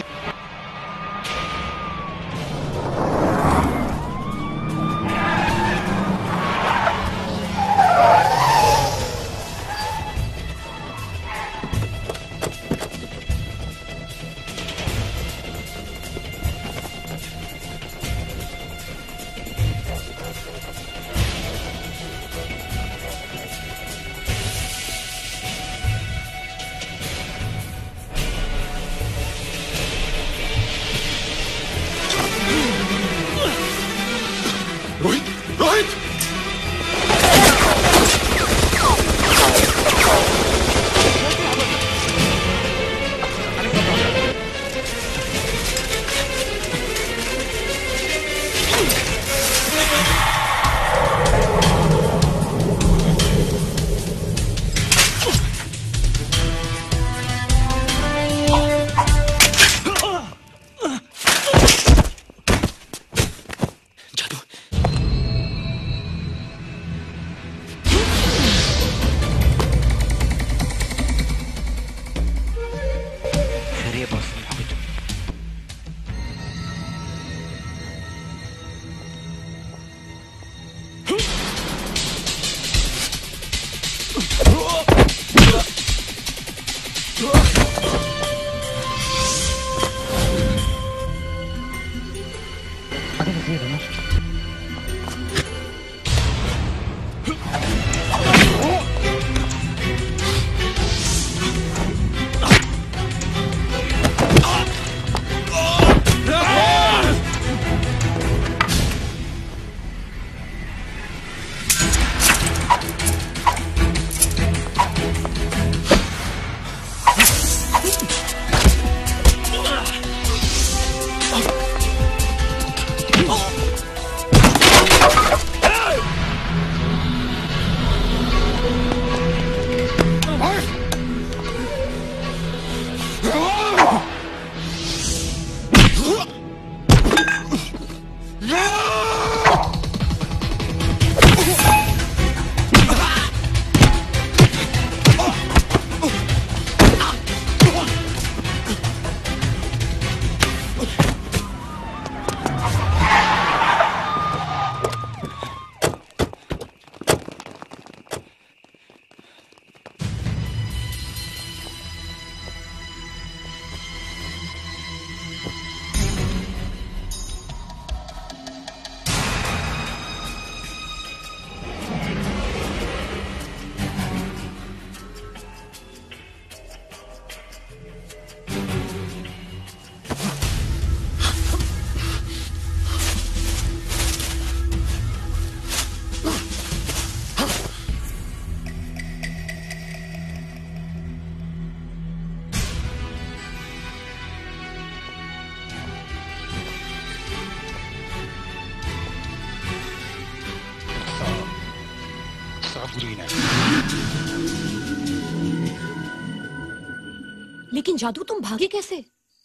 लेकिन जादू तुम भागे कैसे?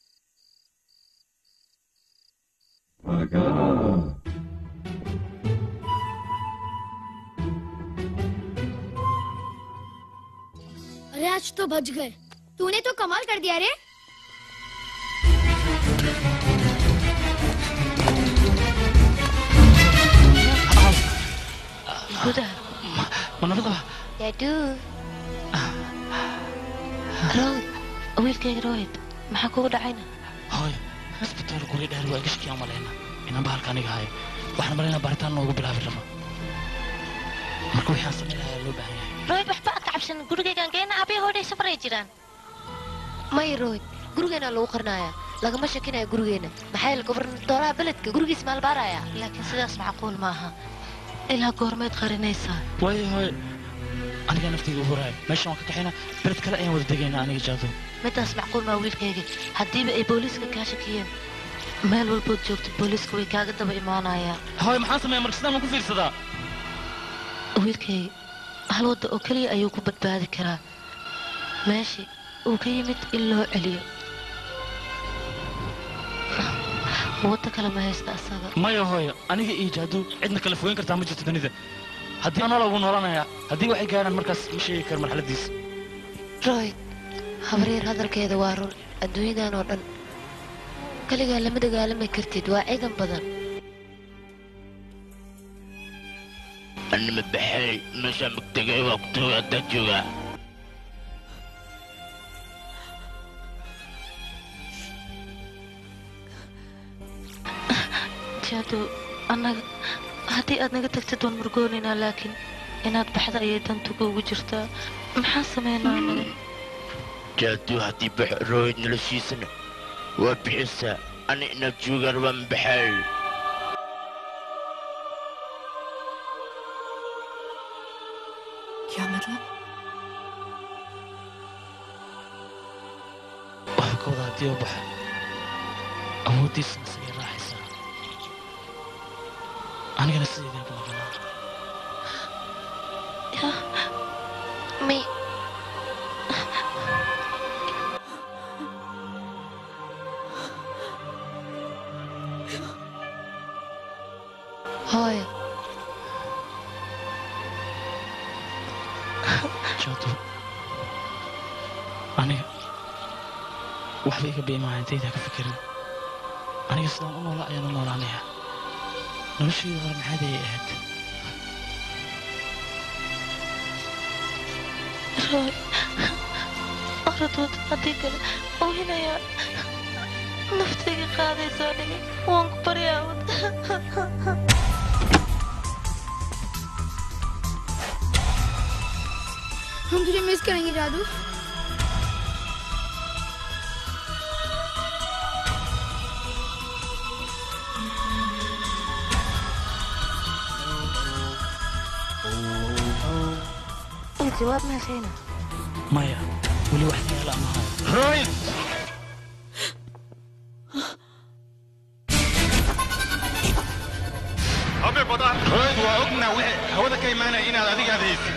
अरे आज तो बच गए। तूने तो कमाल कर दिया रे। Buddha. Mana tu? Jadu. Rohit, wiilkayga Rohit, maxaa kugu dhacayna? Hooy, isbitaal guri dheer waa iga shakiyaan malayna inaan bahalka aniga hayo. Waxaan malaynaa baaritaan noogu bilaabi raba. Marka waxaan samayn lahaa loo baahan yahay. Rohit, waxba ka cabsan gurigaygaan geena aabay hooday safaray jiraan. May Rohit, gurigeena lagu qarnaaya. Lagama shakinayo gurigeena. Maxay la gobernadooraha beledka gurigiis maal baaraya. Laakiin sidaas macquul maaha. ilaa goormeed qarinaysaa way way aniga naftayda u horaay meeshaan ka kaxayna bered kale ayaan wada degaynaa aniga jaado midaas macquul ma wiilkayga haddiiba ay booliiska kaa shakiyeen meel walbood joogto booliiska way kaaga daba imaanayaan hooy maxaan sameeyaa marka sidaan ku fiirsadaa wiilkayga hal wadda oo keliya ayuu ku badbaadi karaa meeshii uu ka yimid in loo celiyo wadda kale ma haysta asaga maya hooyo aniga iyo jaadu cidna kala fogeyn kartaa ma jirto dunida haddii anaa lagu noolanayaa haddii waxay gaaraan markaas ma sheegi karo marxaladiisa royd habaryar hadalkeeda waa run adduunyadan oo dhan kaligaa lama dagaalami kartid waa ciidan badan أنا مبحي مش مكتجي وقتها أتجوها جادو أنا هدي أدنى تكتد والمرقوننا لكن إناد بحث أيضا تقو وجرتا محاسمينا أنا جادو هدي بح رويد نلشي سنة وبحسها أنا نبجوغر ومبحي क्या मतलब waxaa ka wada haddii u baxa awooddiisana sidii raaxaysaa anigana sideedaan ku maqnaa mi hooyo jooto aniga waxba iga biimaha intaydaa ka fikirin aniga sidaan u noola ayaan u noolaanaya noloshayda hore maxaad ayay ahayd roy akhridood haddii kale oohinayaa naftayga qaadaysaa dhigi waan ku baryaawad हम तुझे मिस करेंगे जादू الجواب ما فينا maya weli wax yaala ama hayo رويد أبي بدر رويد وأغنى وحي هودا كيمانا إنا أديك هذيسي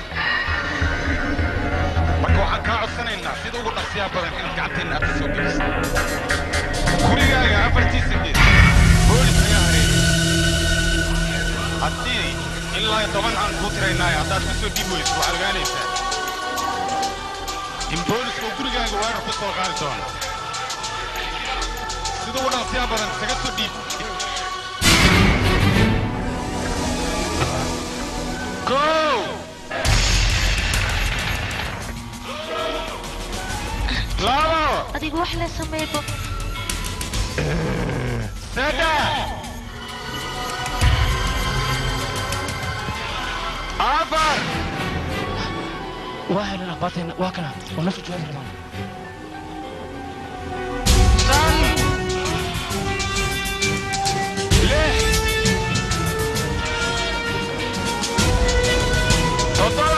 marka waxaan kaa codsanaynaa sida ugu dhaqsiyaa badan inaad gacanteena aad soo geliso gurigaaga afartii sideed boolis ayaa hareeyay haddii ilaa iyo toban aan kuu tiraynaayo haddaad ku soo dhiib weyso waxaad ogaanaysaa in boolisku gurigaaga weerar ku soo qaadi doono sida ugu dhaqsiyaa badan isaga soo dhiib go Lavo! Adigo wax la sameeybo. Sada! Afar! waa helin akhbaarteena waa kana waa nafta jawaabi rabaan Shan! Lix! Toddoba!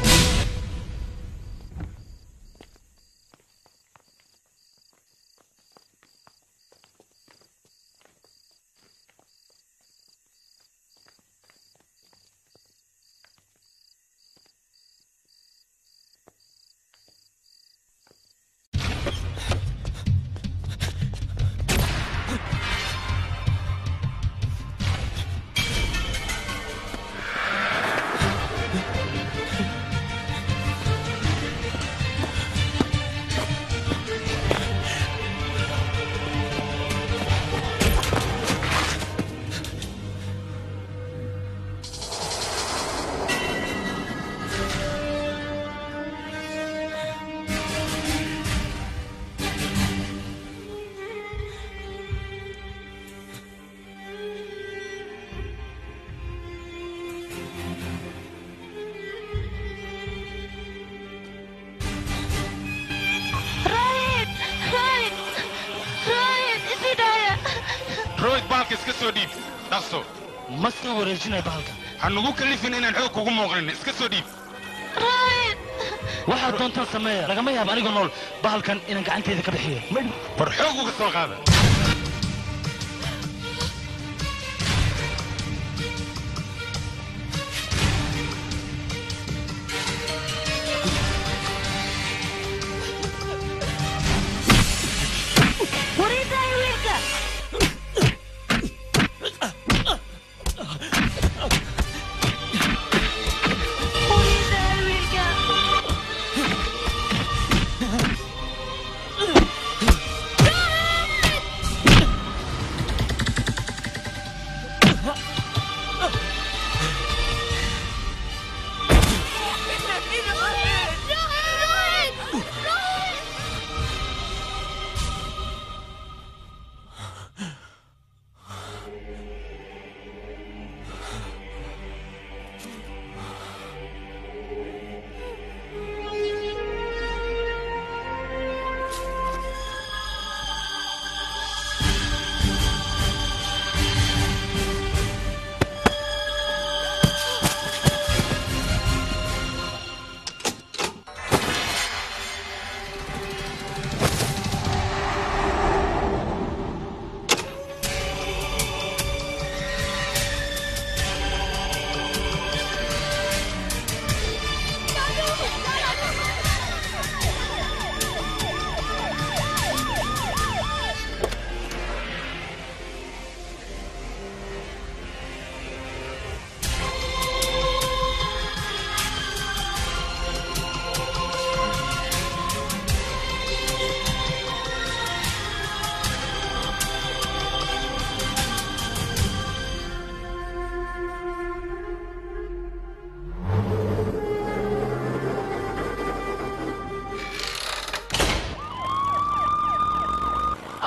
رويد بالك اسكت سوديب دقصو ma soo wareejinay bahalka ha nagu kalifin inaan xoog kugu muuqanin iska soo dhiib rayd waxaad doontaan sameeya lagama yaabo anigoo nool bahalkan inaan gacanteeda ka bixiyo war xoog uga soo qaada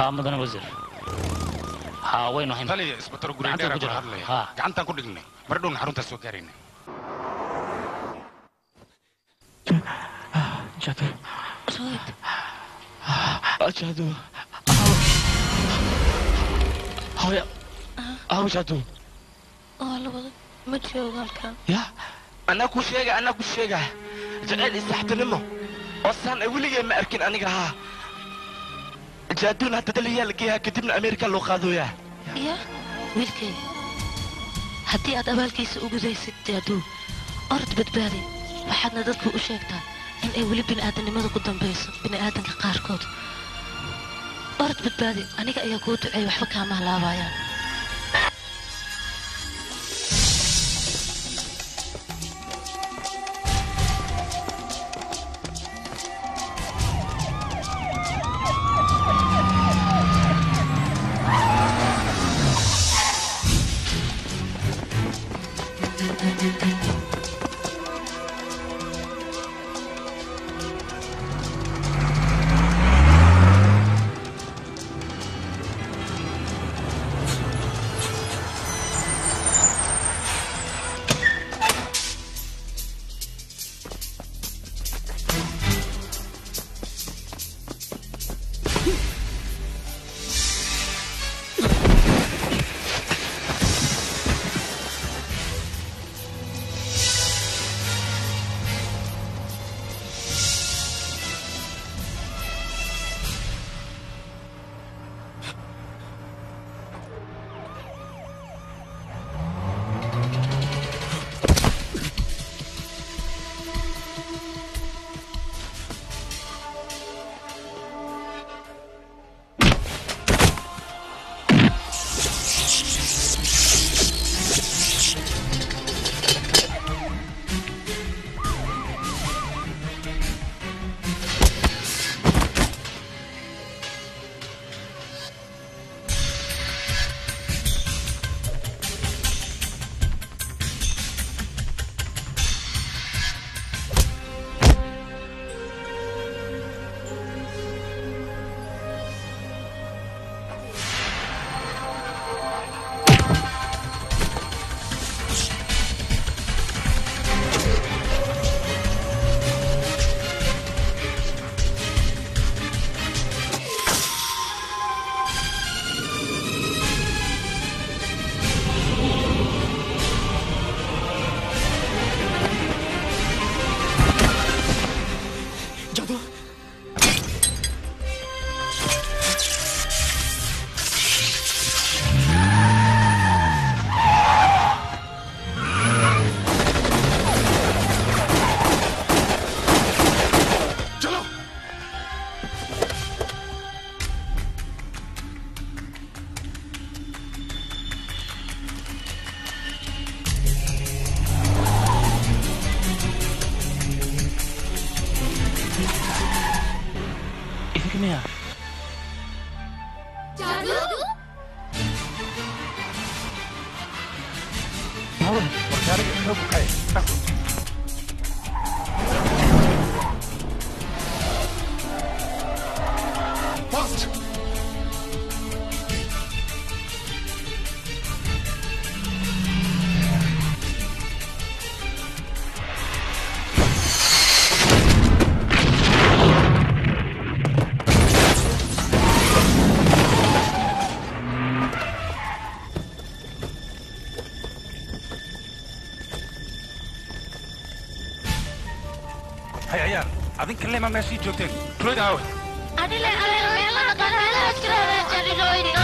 ها مدن وزير ها وين وحين taliya isbatar guriga dheer ku hadlaya gacantaan ku dhignay mar dhowna xarunta soo gaaraynay jadu jadu هاي أو جدو والله ما تشوف هالكلام يا أنا كل شيء أنا كل شيء جعل استحترمه أصلا أقول لي ما أركن أنا جها جدونا تدلي لقيها كتبنا أمريكا لو خذوا يا يا ويلكي هدي أدبال كيس أوجزي ست جدو أرد بدبادي وحدنا ضدك وشيكتا إن أي ولي بن آدم لماذا قدام بيس بن آدم كقاركود أرد بدبادي أنا كأي كود أي وحبك مع لابايا adinka lema meeshii joogteen troyd aawe adile adile meelaha meelaha jirada jariroyna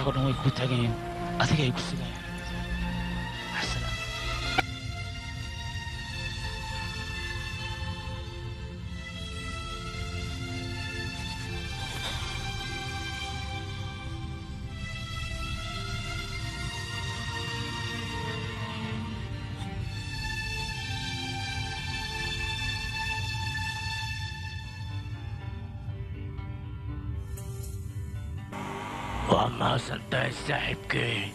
dadkao dhan way kugu taagan yihiin adiga ay ku sugayaan xasana وما صدق الساحب كي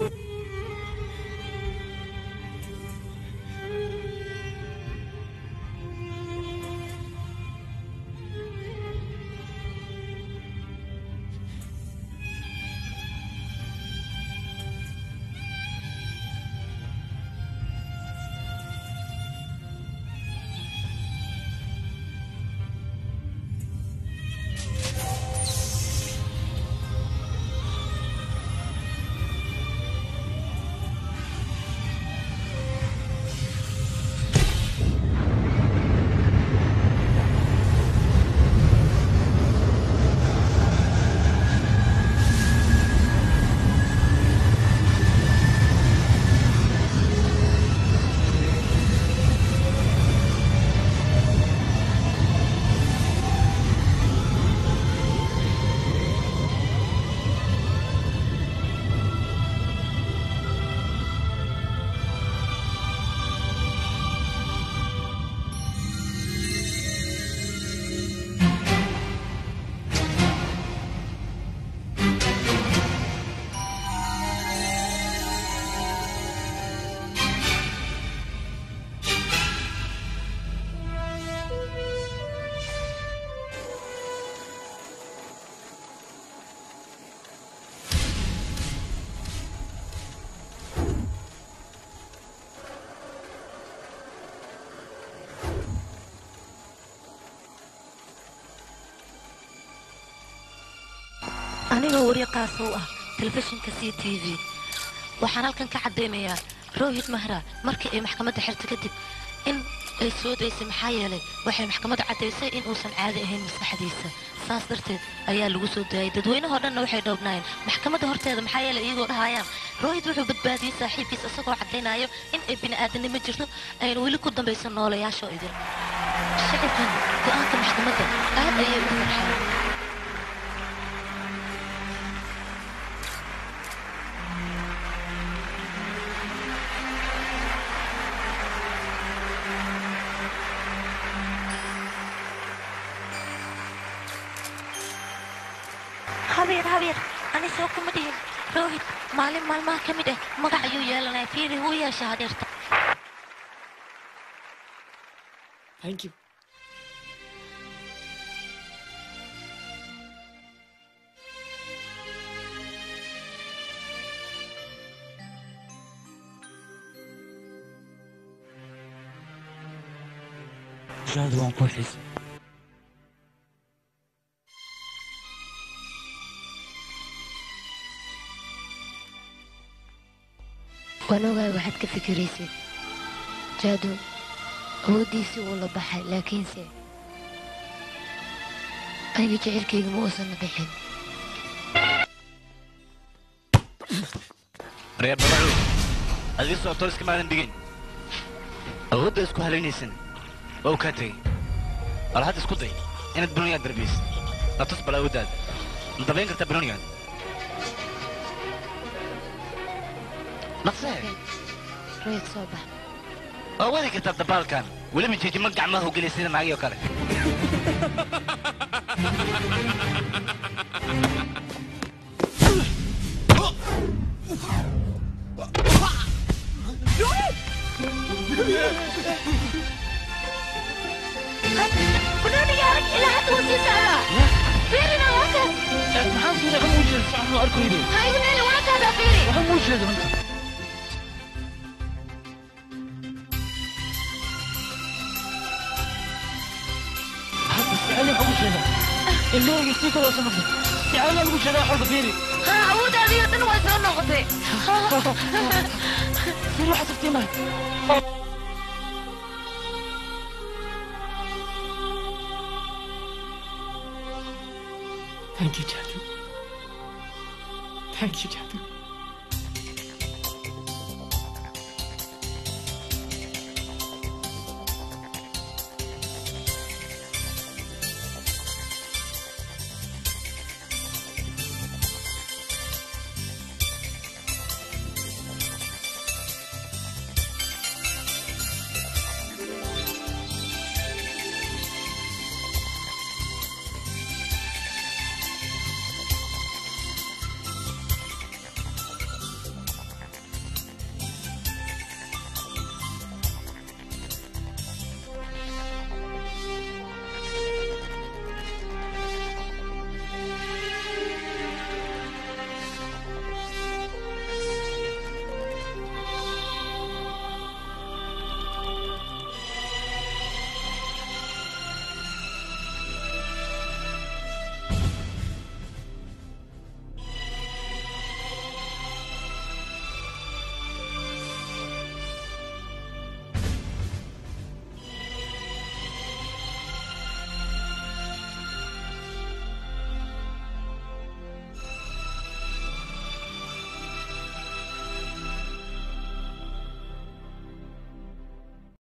aniga wariye qaas u ah telefishinka c t v waxaan halkan ka caddaynayaa rohit mahra markii ay maxkamadda xirta kadib in ay soo daysay maxaa yeelay waxay maxkamadda caddaysay in uusan caadi ahayn maskaxdiisa saas darteed ayaa lagu soo daayay dadweynahoo dhanna waxay dhowrnaayeen maxkamadda horteeda maxaa yeelay iyagoo dhahayaan rohit wuxuu badbaadiyey saaxiibkiis isagoo caddaynayo in ay bini'aadanimo jirto ayna weli ku dambaysan noolayaashoo idin shacibkan go'aanka maxkamadda aad ayay u farxeen habeer habeer ani soo kuma dhihin rohit maalin maalmaha ka mid ah magac ayuu yeelanaya fiiri wuu yeesha hadeerta thank you جاد وان كويس waan ogahay waxaad ka fikiraysid jaadu awooddiisii wuu la baxay laakiinse aniga jecelkayga ma uusan la bixin reer babacu adii socotoo iska maadan dhigin awoodda isku halaynaysan waa uu kaa tegey bal hadda isku day inaad bronigan darbiis la tus bal awooddaada ma dabayn kartaa bronigan نفسه رويت صباح وين كتب دبالكان ولا من جيجي مقع ما هو جلسين معي وكذا بنوني يا رجل إلى حد وزي سارة فيرنا وكذا محمد ولا هم وجه فعلوا أركو يدي هاي ونالي وكذا فيري وهم وجه ده انت تعالي حوش هذا اللي يستيقظ لو سمحت تعالي حوش هذا حوش فيري ها عود هذه يدنوا يسوون نغطي سيري واحد سفتي معي Thank you, Jaju. Thank you जादू